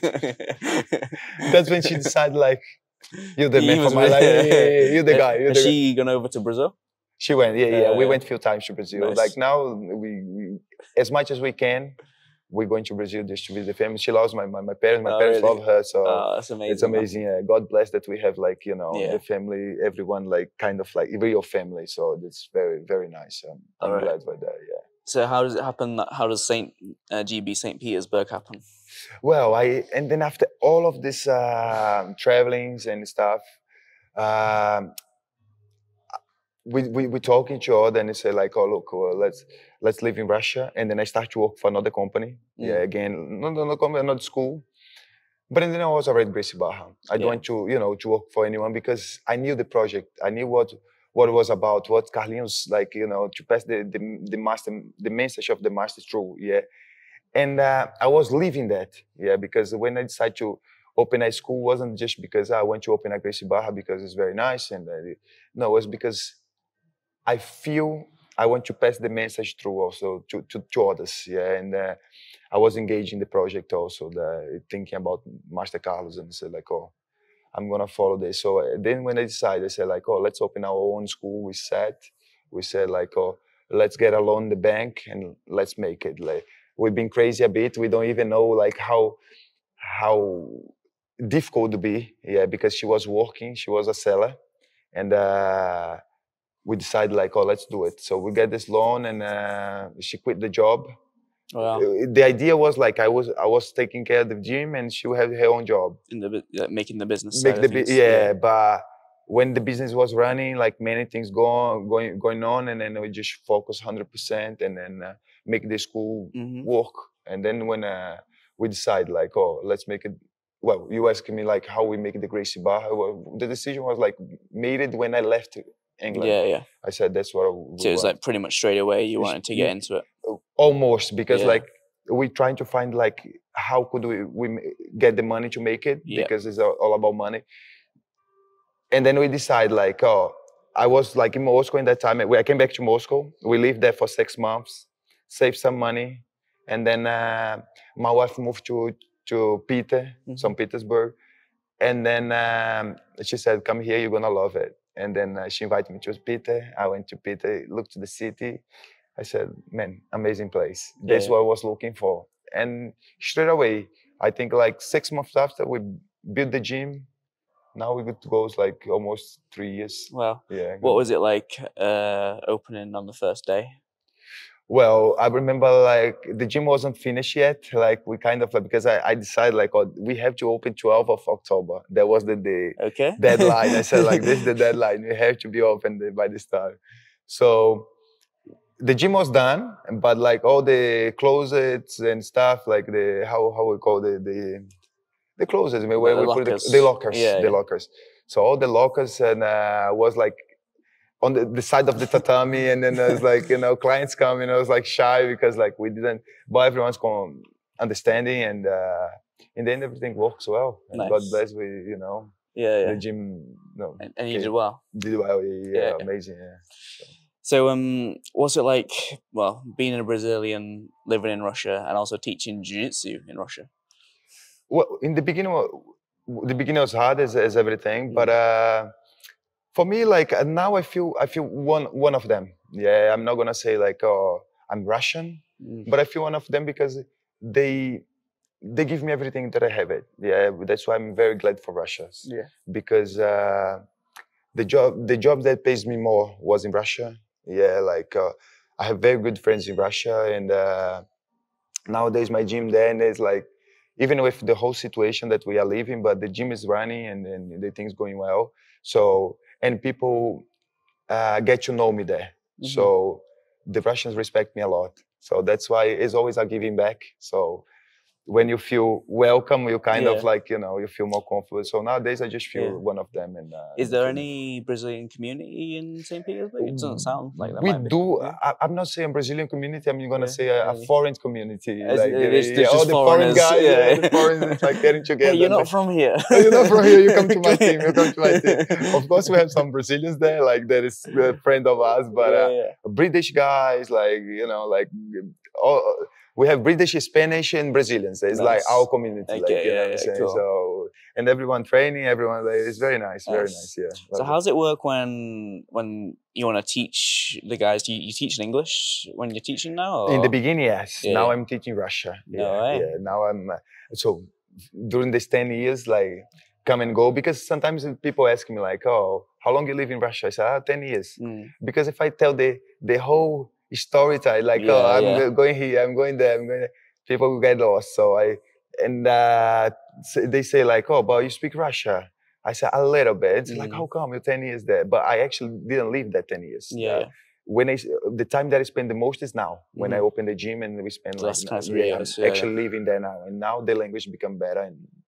That's when she decided like, you're the He man was for my with- life. Yeah, yeah, yeah, you're the guy. You're Has the she gone over to Brazil? guy. She went. Yeah, yeah. we Uh, went a few times to Brazil. nice. Like now, we, we as much as we can, we're going to Brazil just to visit the family. She loves my my, my parents. My Oh, parents really? love her, so. Oh, that's amazing. It's amazing. Yeah. God bless that we have like you know Yeah. the family, everyone like kind of like real family. So it's very very nice. Um, I'm Alright. glad for that. Yeah. So how does it happen? That, how does Saint uh, G B Saint Petersburg happen? Well, I and then after all of this um travelings and stuff, um, we, we we talk each other and they say like, oh look, well, let's let's live in Russia, and then I start to work for another company. Yeah, again, not another company, another school. But then I was already Gracie Barra. I don't Yeah. want to you know to work for anyone because I knew the project. I knew what what it was about. What Carlinhos like you know to pass the the, the master the message of the master through. Yeah. And uh, I was living that, yeah, because when I decided to, open a school wasn't just because I want to open a Gracie Barra because it's very nice. And uh, no, it was because I feel I want to pass the message through also to, to, to others. Yeah. And uh, I was engaged in the project also, the, thinking about Master Carlos, and said like, oh, I'm going to follow this. So uh, then when I decided, I said like, oh, let's open our own school. We sat, we said like, oh, let's get a loan in the bank and let's make it. Like, we've been crazy a bit. We don't even know like how, how difficult to be. Yeah. Because she was working, she was a seller. And, uh, we decided like, oh, let's do it. So we get this loan, and uh, she quit the job. Wow. The idea was like I was I was taking care of the gym, and she had her own job. In the uh, making the business. Make side the of things. yeah, yeah, but when the business was running, like many things go, going going on, and then we just focus one hundred percent, and then uh, make the school mm-hmm. work. And then when uh, we decide like, oh, let's make it. Well, you asked me like how we make the Gracie Barra. Well, the decision was like made it when I left England. Yeah, yeah. I said that's what. We so it was want. like pretty much straight away you wanted to get into it. Almost, because yeah. like we're trying to find like how could we we get the money to make it, yeah. because it's all about money. And then we decide like, oh, I was like in Moscow in that time. I came back to Moscow. We lived there for six months, saved some money, and then uh, my wife moved to to Peter, mm-hmm. Saint Petersburg, and then um, she said, "Come here, you're gonna love it." And then uh, she invited me to Peter. I went to Peter, looked to the city. I said, man, amazing place. That's yeah. what I was looking for. And straight away, I think like six months after we built the gym, now we good to go. It's like almost three years. Wow. Yeah. What was it like uh, opening on the first day? Well, I remember like the gym wasn't finished yet. Like we kind of, because I, I decided like, oh, we have to open twelfth of October. That was the day. Okay. Deadline. I said like, this is the deadline. We have to be open by this time. So the gym was done, but like all the closets and stuff, like the, how, how we call the, the, the closets, where the we lockers. put the, the lockers, yeah, the yeah. lockers. So all the lockers and uh, was like, on the, the side of the tatami, and then there's like, you know, clients come, and I was like shy because like we didn't, but everyone's con- understanding, and uh, in the end everything works well. And nice. God bless, we, you know, yeah, yeah. the gym, no, and, and you did well. Did well, yeah, yeah, yeah. Amazing, yeah. So. so, um, what's it like? Well, being a Brazilian, living in Russia, and also teaching jiu-jitsu in Russia. Well, in the beginning, the beginning was hard as, as everything, mm. but. Uh, For me, like now, I feel I feel one one of them. Yeah, I'm not gonna say like, oh, I'm Russian, mm. but I feel one of them because they they give me everything that I have. It. Yeah, that's why I'm very glad for Russia. Yeah, because uh, the job the job that pays me more was in Russia. Yeah, like uh, I have very good friends in Russia, and uh, nowadays my gym there, and it's like even with the whole situation that we are living, but the gym is running and, and the things going well. So. And people uh, get to know me there. Mm-hmm. So the Russians respect me a lot. So that's why it's always a giving back. So when you feel welcome, you kind yeah. of like, you know, you feel more comfortable. So nowadays I just feel yeah. one of them. And uh, is there any Brazilian community in Saint Petersburg? It doesn't sound like that. We do. Yeah. I, I'm not saying Brazilian community. I'm going to yeah. say a, a foreign community. As, like, it is, yeah, all the foreign guys, yeah. yeah, the foreigners like getting together. Hey, you're not like, from here. You're not from here. You come to my team. You come to my team. Of course, we have some Brazilians there. Like that is a friend of ours, but yeah, uh, yeah. British guys, like you know, like all. We have British, Spanish, and Brazilians. It's nice. Like our community. Okay, like, you yeah, know yeah, what I'm cool. So, and everyone training, everyone, like, it's very nice, nice, very nice, yeah. So how does it work when when you want to teach the guys? Do you, you teach in English when you're teaching now? Or? In the beginning, yes. Yeah. Now I'm teaching Russia. No yeah, way. yeah. Now I'm, uh, so during these ten years, like, come and go, because sometimes people ask me like, oh, how long you live in Russia? I say, ah, ten years. Mm. Because if I tell the the whole story time, like, yeah, oh, I'm yeah. going here, I'm going there, I'm going there, people will get lost. So I, and uh, they say like, oh, but you speak Russia. I say a little bit. It's mm. like, how come you're ten years there? But I actually didn't live that ten years. Yeah. Uh, when I, the time that I spend the most is now, mm. when I open the gym and we spend like, Last now, yeah, years, yeah, actually yeah. living there now. And now the language become better. And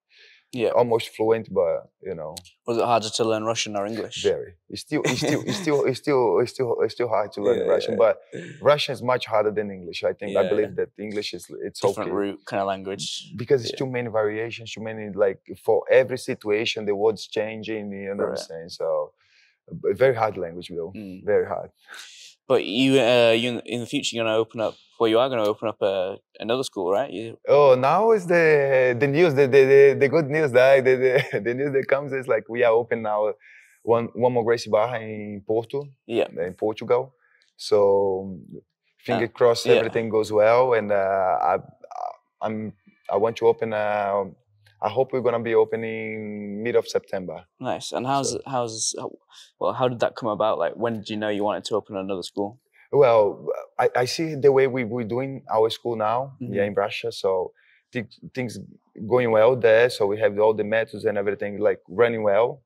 Yeah. Almost fluent, but you know. Was it harder to learn Russian or English? Very. It's still, it's still, it's still, it's still, it's still, it's still hard to learn Yeah, Russian, yeah. but Russian is much harder than English. I think. Yeah, I believe yeah. that English is it's Different okay. root kind of language. Because it's Yeah. too many variations, too many, like, for every situation, the word's changing, you know Right. what I'm saying? So, a very hard language, though. Mm. Very hard. But you, uh, you in the future, you're going to open up, well, you are going to open up a, another school, right? You, Oh, now is the the news, the the, the, the good news, that the, the, the news that comes is like we are open now, one one more Gracie Barra in Porto, yeah. in Portugal. So, finger Uh, crossed, yeah. everything goes well, and uh, I, I'm I want to open. Uh, I hope we're gonna be opening mid of September. Nice. And how's So- how's how, well? How did that come about? Like, when did you know you wanted to open another school? Well, I, I see the way we, we're doing our school now, Mhm. yeah, in Russia. So th- things going well there. So we have all the methods and everything like running well.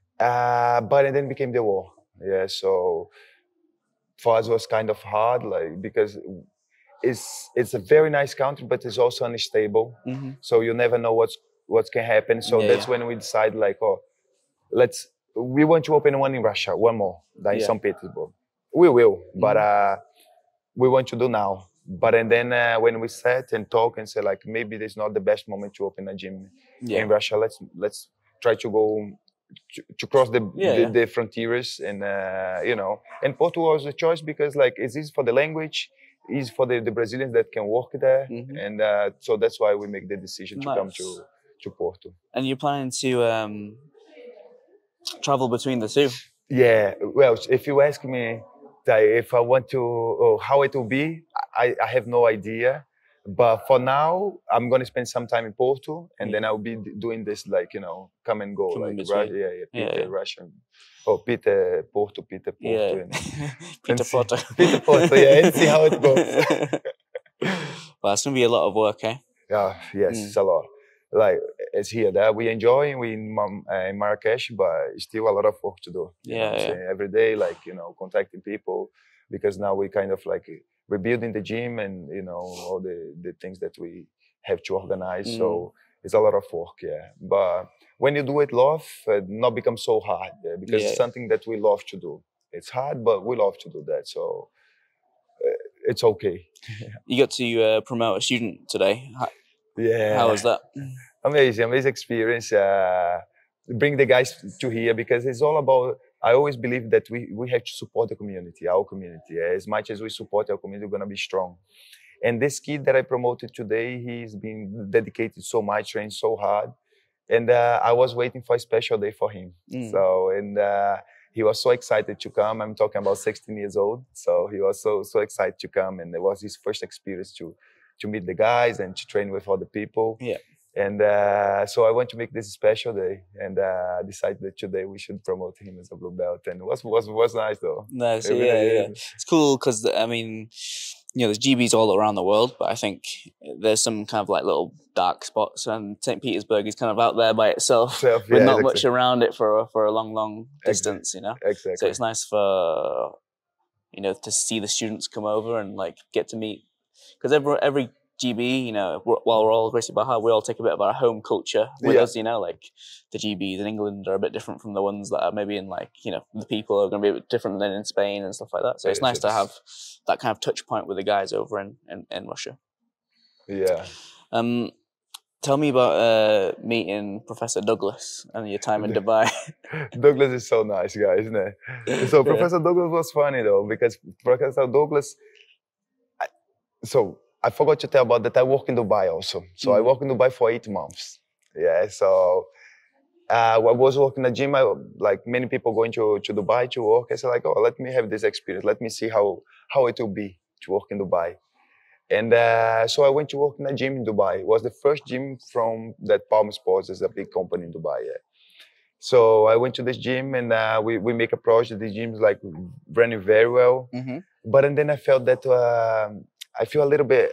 Uh, but and then became the war. Yeah. So for us it was kind of hard, like because it's it's a very nice country, but it's also unstable. Mm-hmm. So you never know what's what can happen. So Yeah, that's yeah. when we decide like, oh, let's we want to open one in Russia, one more, that in Yeah. Saint Petersburg. We will, but Mhm. uh, we want to do now. But and then uh, when we sat and talk and say like maybe this is not the best moment to open a gym Yeah. in Russia. Let's let's try to go to, to cross the Yeah, the, yeah. the frontiers and uh, you know. And Porto was the choice because like it's easy for the language, easy for the, the Brazilians that can work there, Mhm. and uh, so that's why we make the decision to come Nice. to to Porto. And you're planning to um, travel between the two? Yeah, well, if you ask me that if I want to, or how it will be, I, I have no idea. But for now, I'm going to spend some time in Porto, and Yeah. then I'll be d- doing this, like, you know, come and go, Come in like, between. Ru- yeah, yeah, Yeah, Peter, yeah. Russian, oh, Peter, Porto, Peter, Porto, Yeah. and, Peter and see- Porto. Peter Porto, yeah, and see how it goes. Well, it's going to be a lot of work, eh? Yeah, yes, Mm. it's a lot. Like, it's here that we enjoy, we in, Mam- uh, in Marrakesh, but it's still a lot of work to do. You know Yeah, what I'm yeah. saying? Every day, like, you know, contacting people, because now we kind of like rebuilding the gym and, you know, all the, the things that we have to organize. Mm. So it's a lot of work, yeah. But when you do it love, it not become so hard, yeah, because Yeah. it's something that we love to do. It's hard, but we love to do that. So uh, it's okay. You got to uh, promote a student today. How, Yeah. how was that? Amazing, amazing experience. Uh, bring the guys to here because it's all about. I always believe that we, we have to support the community, our community. As much as we support our community, we're gonna be strong. And this kid that I promoted today, he's been dedicated so much, trained so hard, and uh, I was waiting for a special day for him. Mm. So and uh, he was so excited to come. I'm talking about sixteen years old, so he was so so excited to come, and it was his first experience to to meet the guys and to train with other people. Yeah. And uh, so I want to make this a special day, and uh, decided that today we should promote him as a blue belt, and it was was was nice though. No, so Every yeah, day, yeah. It's cool because, I mean, you know, there's G Bs all around the world, but I think there's some kind of like little dark spots, and Saint Petersburg is kind of out there by itself, So, with yeah, not exactly. much around it for, a- for a long, long distance, you know? Exactly. So it's nice for, you know, to see the students come over and like get to meet, because every, every G B, you know, we're, while we're all Gracie Barra, we all take a bit of our home culture with Yeah. us, you know, like the G Bs in England are a bit different from the ones that are maybe in like, you know, the people are going to be a bit different than in Spain and stuff like that. So it's Yes, nice to it's- have that kind of touch point with the guys over in, in, in Russia. Yeah. Um, tell me about uh, meeting Professor Douglas and your time in Dubai. Douglas is so nice, guys, isn't it? So Yeah. Professor Douglas was funny though, because Professor Douglas. I, so I forgot to tell about that. I work in Dubai also. So I Mm. worked in Dubai for eight months. Yeah. So uh, I was working at gym. I, like many people going to, to Dubai to work. I said like, oh, let me have this experience. Let me see how how it will be to work in Dubai. And uh, so I went to work in a gym in Dubai. It was the first gym from that Palm Sports, is a big company in Dubai. Yeah. So I went to this gym and uh, we, we make a project. The gym's like running very well. Mm-hmm. But and then I felt that uh, I feel a little bit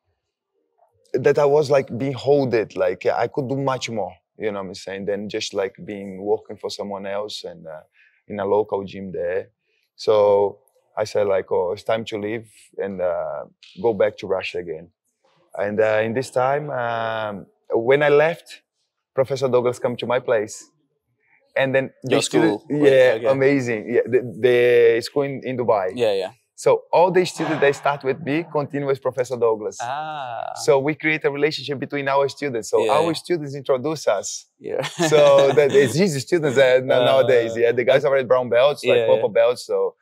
that I was like being holded, like I could do much more, you know what I'm saying, than just like being working for someone else and uh, in a local gym there. So I said like, oh, it's time to leave and uh, go back to Russia again. And uh, in this time, um, when I left, Professor Douglas come to my place. And then the Your student, school? yeah, Okay. amazing. Yeah, the, the school in, in Dubai. Yeah, yeah. So all the students that start with me continue with Professor Douglas. Ah. So we create a relationship between our students. So Yeah, our yeah. students introduce us. Yeah. So that it's easy students uh, nowadays. Yeah, the guys are already brown belts, like Yeah, purple yeah. belts. So,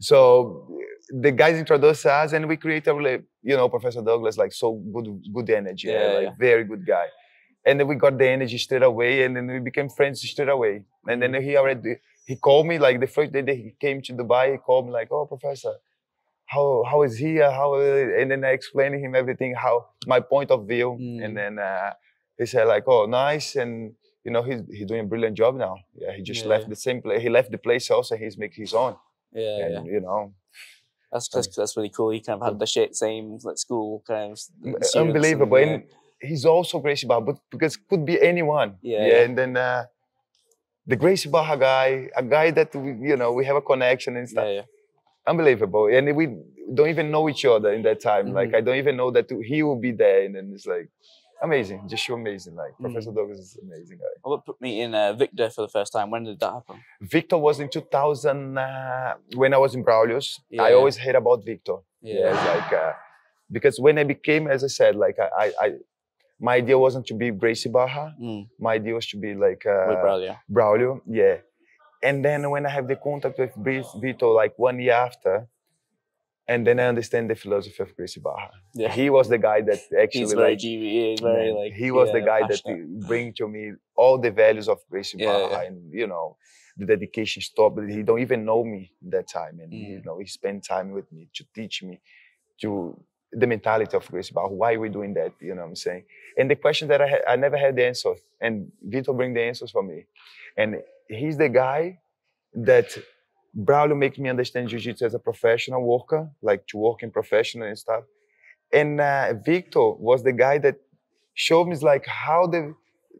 so the guys introduce us, and we create a really, you know, Professor Douglas, like so good, good energy. Yeah, Yeah, like yeah. very good guy. And then we got the energy straight away, and then we became friends straight away. And then he already he called me like the first day that he came to Dubai. He called me like, "Oh, Professor, how how is he? How?" And then I explained to him everything, how my point of view. Mm. And then uh, he said like, "Oh, nice," and you know he's he's doing a brilliant job now. Yeah, he just Yeah, left yeah. the same place. He left the place also. He's making his own. Yeah, And yeah. you know, That's, that's that's really cool. You kind of had the shit same like school kind of students unbelievable. And, And he's also Gracie Barra, but because could be anyone. Yeah, yeah. yeah. And then uh, the Gracie Barra guy, a guy that we, you know we have a connection and stuff. yeah, yeah. Unbelievable. And we don't even know each other in that time. Mhm. Like I don't even know that he will be there. And then it's like amazing, just so amazing. Like Mm. Professor Douglas is an amazing guy. What put me in uh, Victor for the first time? When did that happen? Victor was in two thousand uh, when I was in Braulio's. Yeah. I always heard about Victor. Yeah. Yeah, like uh, because when I became, as I said, like I, I, I my idea wasn't to be Gracie Barra. Mm. My idea was to be like uh, With Braulio. Braulio, yeah. And then when I have the contact with Bri- Vito, like one year after, and then I understand the philosophy of Gracie Barra. Yeah. He was the guy that actually He's very like, G V. He's very man, like. he was the yeah, guy passionate. that bring to me all the values of Gracie Yeah, Barra, yeah. and you know the dedication. Stop. He don't even know me that time, and Mm. you know he spent time with me to teach me to the mentality of Gracie Barra. Why are we doing that? You know what I'm saying? And the question that I had, I never had the answer, and Vito bring the answers for me, and he's the guy that Braulio makes me understand Jiu-Jitsu as a professional worker, like to work in professional and stuff. And uh, Victor was the guy that showed me like how the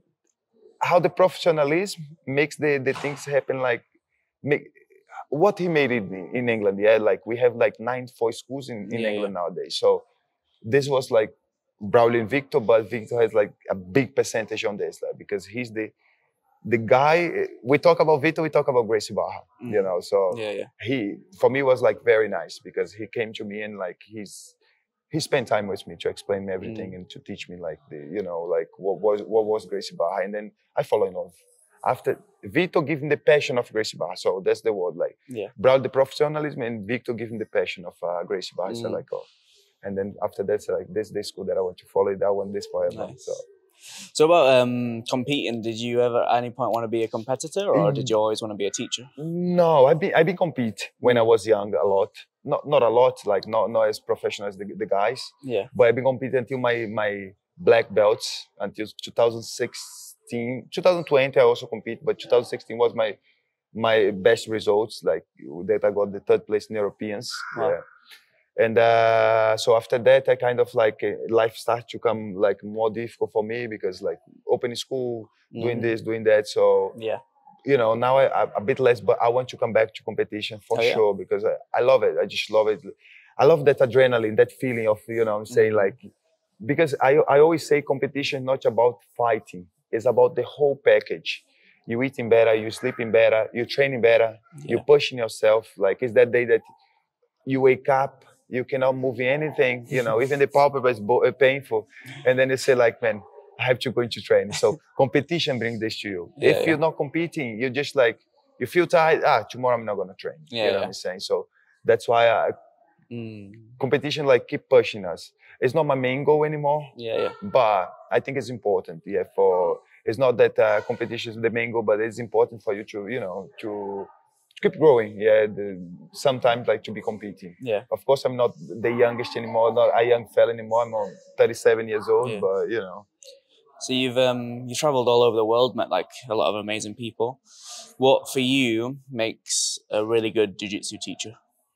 how the professionalism makes the, the things happen. Like make what he made it in, in England. Yeah, like we have like nine four schools in, in Yeah, England yeah. nowadays. So this was like Braulio and Victor, but Victor has like a big percentage on this, like, because he's the the guy. We talk about Victor, we talk about Gracie Barra, Mm. you know. So Yeah, yeah. he for me was like very nice because he came to me and like he's he spent time with me to explain me everything Mm. and to teach me like the you know like what was what was Gracie Barra, and then I fall in love. After Victor giving the passion of Gracie Barra, so that's the word, like Yeah. brought the professionalism, and Victor giving the passion of uh, Gracie Barra. So Mm. like oh, and then after that, so like this this school that I want to follow, that one this forever. Nice. So So about um, competing, did you ever at any point want to be a competitor, or Mm. did you always want to be a teacher? no, I've been I've been compete when I was young a lot, not not a lot, like not not as professional as the, the guys. Yeah. But I've been competing until my my black belts until two thousand sixteen, two thousand twenty. I also compete, but two thousand sixteen was my my best results. Like that, I got the third place in Europeans. Wow. Yeah. And uh, so after that, I kind of like uh, life started to come like more difficult for me because like opening school, doing Mm. this, doing that. So Yeah. you know, now I, I'm a bit less, but I want to come back to competition for Oh, yeah? sure because I, I love it. I just love it. I love that adrenaline, that feeling of, you know what I'm saying, Mhm. like, because I, I always say competition is not about fighting. It's about the whole package. You eating better, you sleeping better, you training better, Yeah. you pushing yourself. Like, it's that day that you wake up, you cannot move anything, you know, even the palpebral is bo- uh, painful. And then you say like, man, I have to go into training. So competition brings this to you. Yeah, if yeah. you're not competing, you're just like, you feel tired, ah, tomorrow I'm not going to train. Yeah, you know yeah. what I'm saying? So that's why I, Mm. competition like keep pushing us. It's not my main goal anymore, Yeah, yeah. but I think it's important. Yeah, for it's not that uh, competition is the main goal, but it's important for you to, you know, to keep growing. Yeah, the, sometimes like to be competing. Yeah. Of course, I'm not the youngest anymore, not a young fella anymore. I'm on thirty-seven years old, Yeah. but you know. So you've um you traveled all over the world, met like a lot of amazing people. What for you makes a really good jiu-jitsu teacher?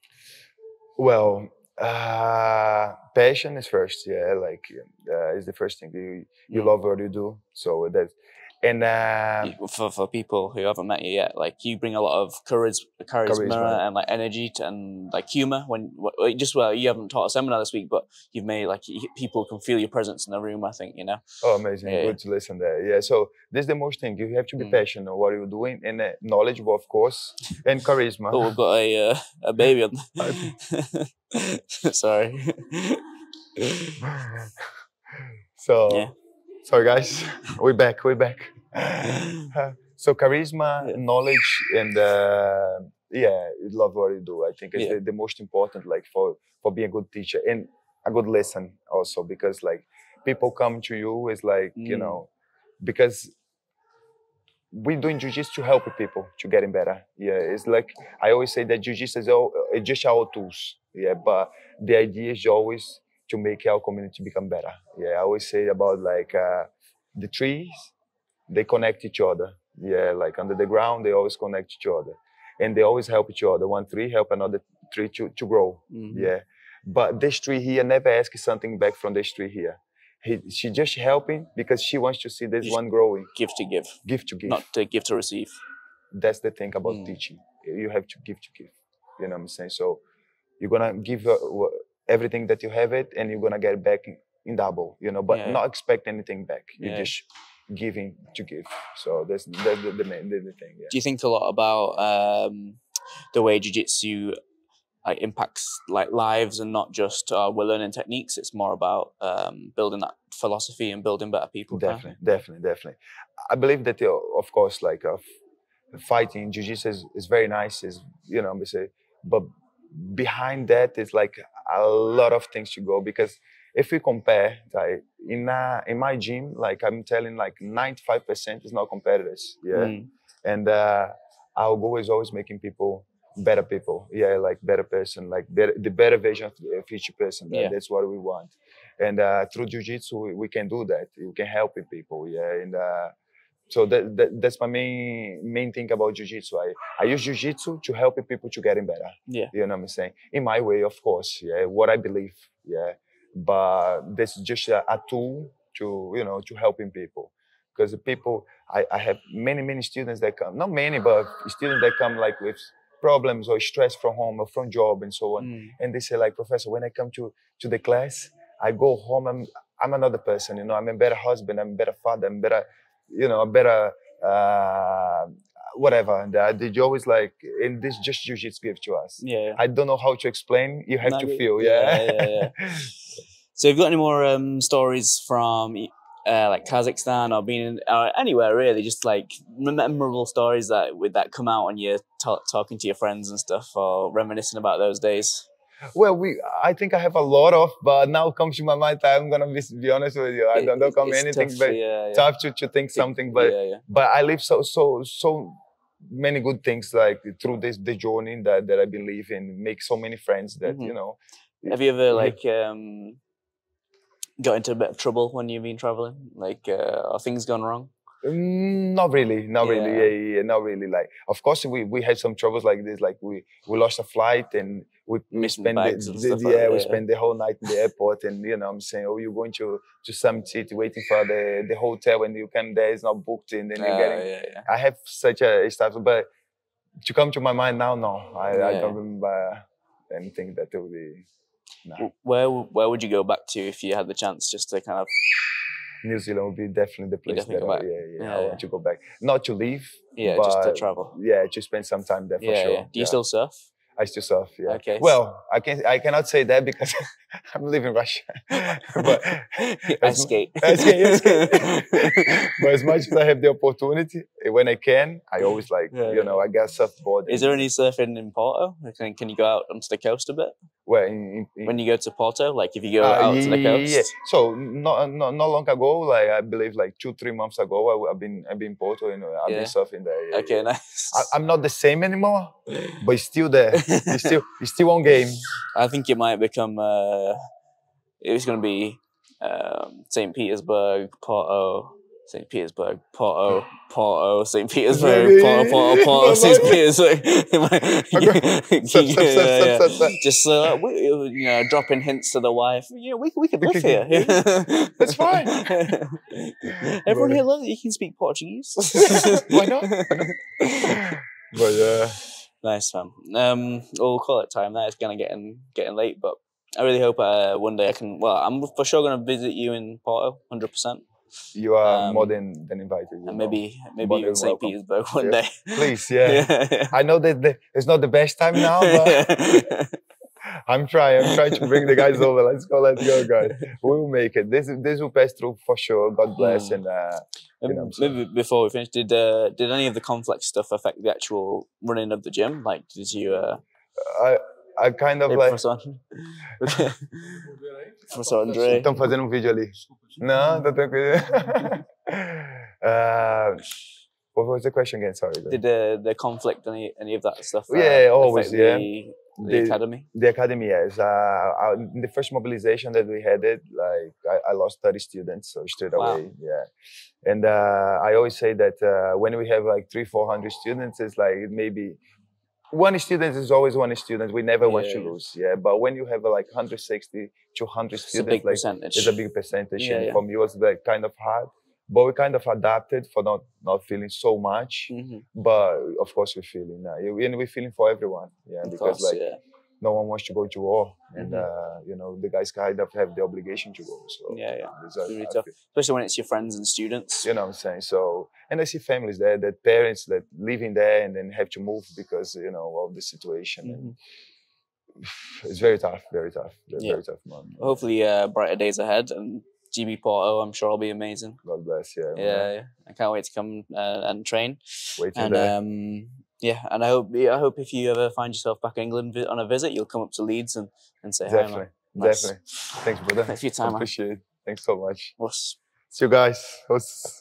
Well, uh, passion is first. Yeah, like uh, is the first thing. You you Mm. love what you do, so that, And uh, for for people who haven't met you yet, like you bring a lot of charisma, charisma, charisma. and like energy to, and like humor. When just well, you haven't taught a seminar this week, but you've made like people can feel your presence in the room. I think you know. Oh, amazing! Yeah, Good yeah. to listen there. Yeah. So this is the most thing. You have to be mm. passionate on what you're doing and uh, knowledgeable, of course, and charisma. Oh, we've got a uh, a baby on. Sorry. so. Yeah. Sorry guys, we're back, we're back. Uh, so charisma, yeah. knowledge, and uh, yeah, love what you do. I think it's yeah. the, the most important, like for, for being a good teacher and a good lesson also, because like people come to you is like, mm. you know, because we're doing jiu-jitsu to help people to getting better. Yeah, it's like, I always say that jiu-jitsu is all, it's just our tools. Yeah, but the idea is always to make our community become better. Yeah, I always say about like uh, the trees, they connect each other. Yeah, like under the ground, they always connect each other. And they always help each other. One tree help another tree to, to grow. Mm-hmm. Yeah. But this tree here never asks something back from this tree here. He, she just helping because she wants to see this just one growing. Give to give. Give to give. Not to give to receive. That's the thing about mm. teaching. You have to give to give. You know what I'm saying? So you're going to give uh, everything that you have it, and you're gonna get it back in, in double, you know, but yeah, not yeah. expect anything back. You're yeah. just giving to give. So that's, that's the, the main the, the thing. Yeah. Do you think a lot about um, the way jiu-jitsu like impacts like lives and not just uh, we're learning techniques? It's more about um, building that philosophy and building better people. Definitely, kind of? definitely, definitely. I believe that, of course, like uh, fighting jiu-jitsu is, is very nice. Is you know, say, but behind that is like a lot of things to go, because if we compare, like in uh, in my gym, like I'm telling, like ninety-five percent is not competitors, yeah, mm. and uh, our goal is always making people better people, yeah, like better person, like better, the better version of the future person. Yeah. That's what we want, and uh, through jiu-jitsu we, we can do that. You can help people, yeah, and. Uh, So that, that that's my main main thing about jiu-jitsu. I, I use jiu-jitsu to help people to getting better. Yeah. You know what I'm saying? In my way, of course, yeah, what I believe, yeah. But this is just a, a tool to, you know, to helping people. Because the people, I, I have many, many students that come, not many, but students that come like with problems or stress from home or from job and so on. Mm. And they say like, Professor, when I come to, to the class, I go home, I'm, I'm another person, you know, I'm a better husband, I'm a better father, I'm better, you know, a better, uh, whatever. And uh, did you always like, and this just jiu-jitsu give to us. Yeah. I don't know how to explain. You have no, to feel, yeah. Yeah, yeah, yeah. So have you got any more um, stories from uh, like Kazakhstan or being in, or anywhere really, just like memorable stories that with that come out when you're t- talking to your friends and stuff, or reminiscing about those days? Well, we. I think I have a lot of, but now comes to my mind. I'm gonna be, be honest with you. I don't know come anything, tough, but yeah, yeah. tough to, to think something. But yeah, yeah. but I live so so so many good things like through this the journey that, that I believe in. Make so many friends that mm-hmm. you know. Have you ever like um, got into a bit of trouble when you've been traveling? Like, uh, are things gone wrong? Mm, not really, not yeah. really, yeah, yeah, not really. Like, of course, we, we had some troubles like this. Like, we, we lost a flight and we, we spent the, the, yeah, like we yeah. spent the whole night in the airport. And you know, what I'm saying, oh, you're going to to some city waiting for the, the hotel, and you come there, it's not booked, and then you're uh, getting. Yeah, yeah. I have such a stuff, but to come to my mind now, no, I, yeah. I don't remember anything that would be. No. Where where would you go back to if you had the chance, just to kind of? New Zealand would be definitely the place definitely that I, yeah, yeah, yeah, I want to go back. Not to leave, yeah, but just to travel. Yeah, to spend some time there for yeah, sure. Yeah. Do you yeah. still surf? I still surf, yeah. Okay. Well, I can I cannot say that because I'm living in Russia. But I skate. I skate, I skate. But as much as I have the opportunity, when I can, I always like, yeah, you know, I got surfboard. Is there any surfing in Porto? Can, can you go out onto the coast a bit? Where in, in, when you go to Porto, like if you go uh, out yeah, to the coast? Yeah. So not, not not long ago, like I believe like two three months ago, I, I've been I've been in Porto and I've yeah. been surfing there. Yeah, okay, yeah. nice. I, I'm not the same anymore, but it's still there. It's still it's still on game. I think it might become. Uh, it was going to be um, Saint Petersburg, Porto, St Petersburg, Porto, Porto, St Petersburg, Porto, Porto, Porto, St Petersburg. Just uh, we, you know, dropping hints to the wife. You know, we we could live here. That's fine. Everyone here loves you. You can speak Portuguese. Why not? Why not? But yeah, nice man. Um, we'll call it time. That it's kind of getting getting late, but I really hope uh, one day I can. Well, I'm for sure going to visit you in Porto, hundred percent. You are um, more than, than invited. You and know. maybe maybe even Saint Petersburg one yeah. day. Please, yeah. yeah, yeah. I know that the, it's not the best time now, but I'm trying. I'm trying to bring the guys over. Let's go, let's go, guys. We'll make it. This this will pass through for sure. God bless. Mm. And uh, you know, maybe before we finish, did uh, did any of the conflict stuff affect the actual running of the gym? Like, did you? Uh, I I kind of hey, like. Professor, Professor Arari. Estão fazendo um vídeo ali. Não, tá tranquilo. uh, what was the question again? Sorry. Did uh, the conflict any any of that stuff? Uh, yeah, always. Yeah. The, the, the academy. The academy, yes. Uh, I, in the first mobilization that we had, it like I, I lost thirty students, so straight wow. away. Yeah. And uh, I always say that uh, when we have like three, four hundred students, it's like maybe. One student is always one student. We never yeah, want to yeah. lose, yeah. But when you have uh, like one hundred sixty, two hundred it's students, a big like, percentage. it's a big percentage. Yeah, and yeah. for me, it was like kind of hard. But we kind of adapted for not, not feeling so much. Mm-hmm. But of course, we're feeling, uh, and we're feeling for everyone, yeah. Of because course, like yeah. no one wants to go to war, and mm-hmm. uh, you know the guys kind of have the obligation to go. So yeah, yeah, it's really tough, especially when it's your friends and students. You know what I'm saying? So, and I see families there, that parents that living there and then have to move because you know of the situation. Mm-hmm. And it's very tough, very tough, very, yeah. very tough, man. Well, hopefully, uh, brighter days ahead, and G B Porto, I'm sure will be amazing. God bless, yeah. Yeah, yeah. I can't wait to come uh, and train. Wait till and there. um, yeah, and I hope I hope if you ever find yourself back in England on a visit, you'll come up to Leeds and, and say definitely, hi, man. Nice. Definitely. Thanks, brother. Thanks for your time, I appreciate man. it. Thanks so much. Us. See you guys. Us.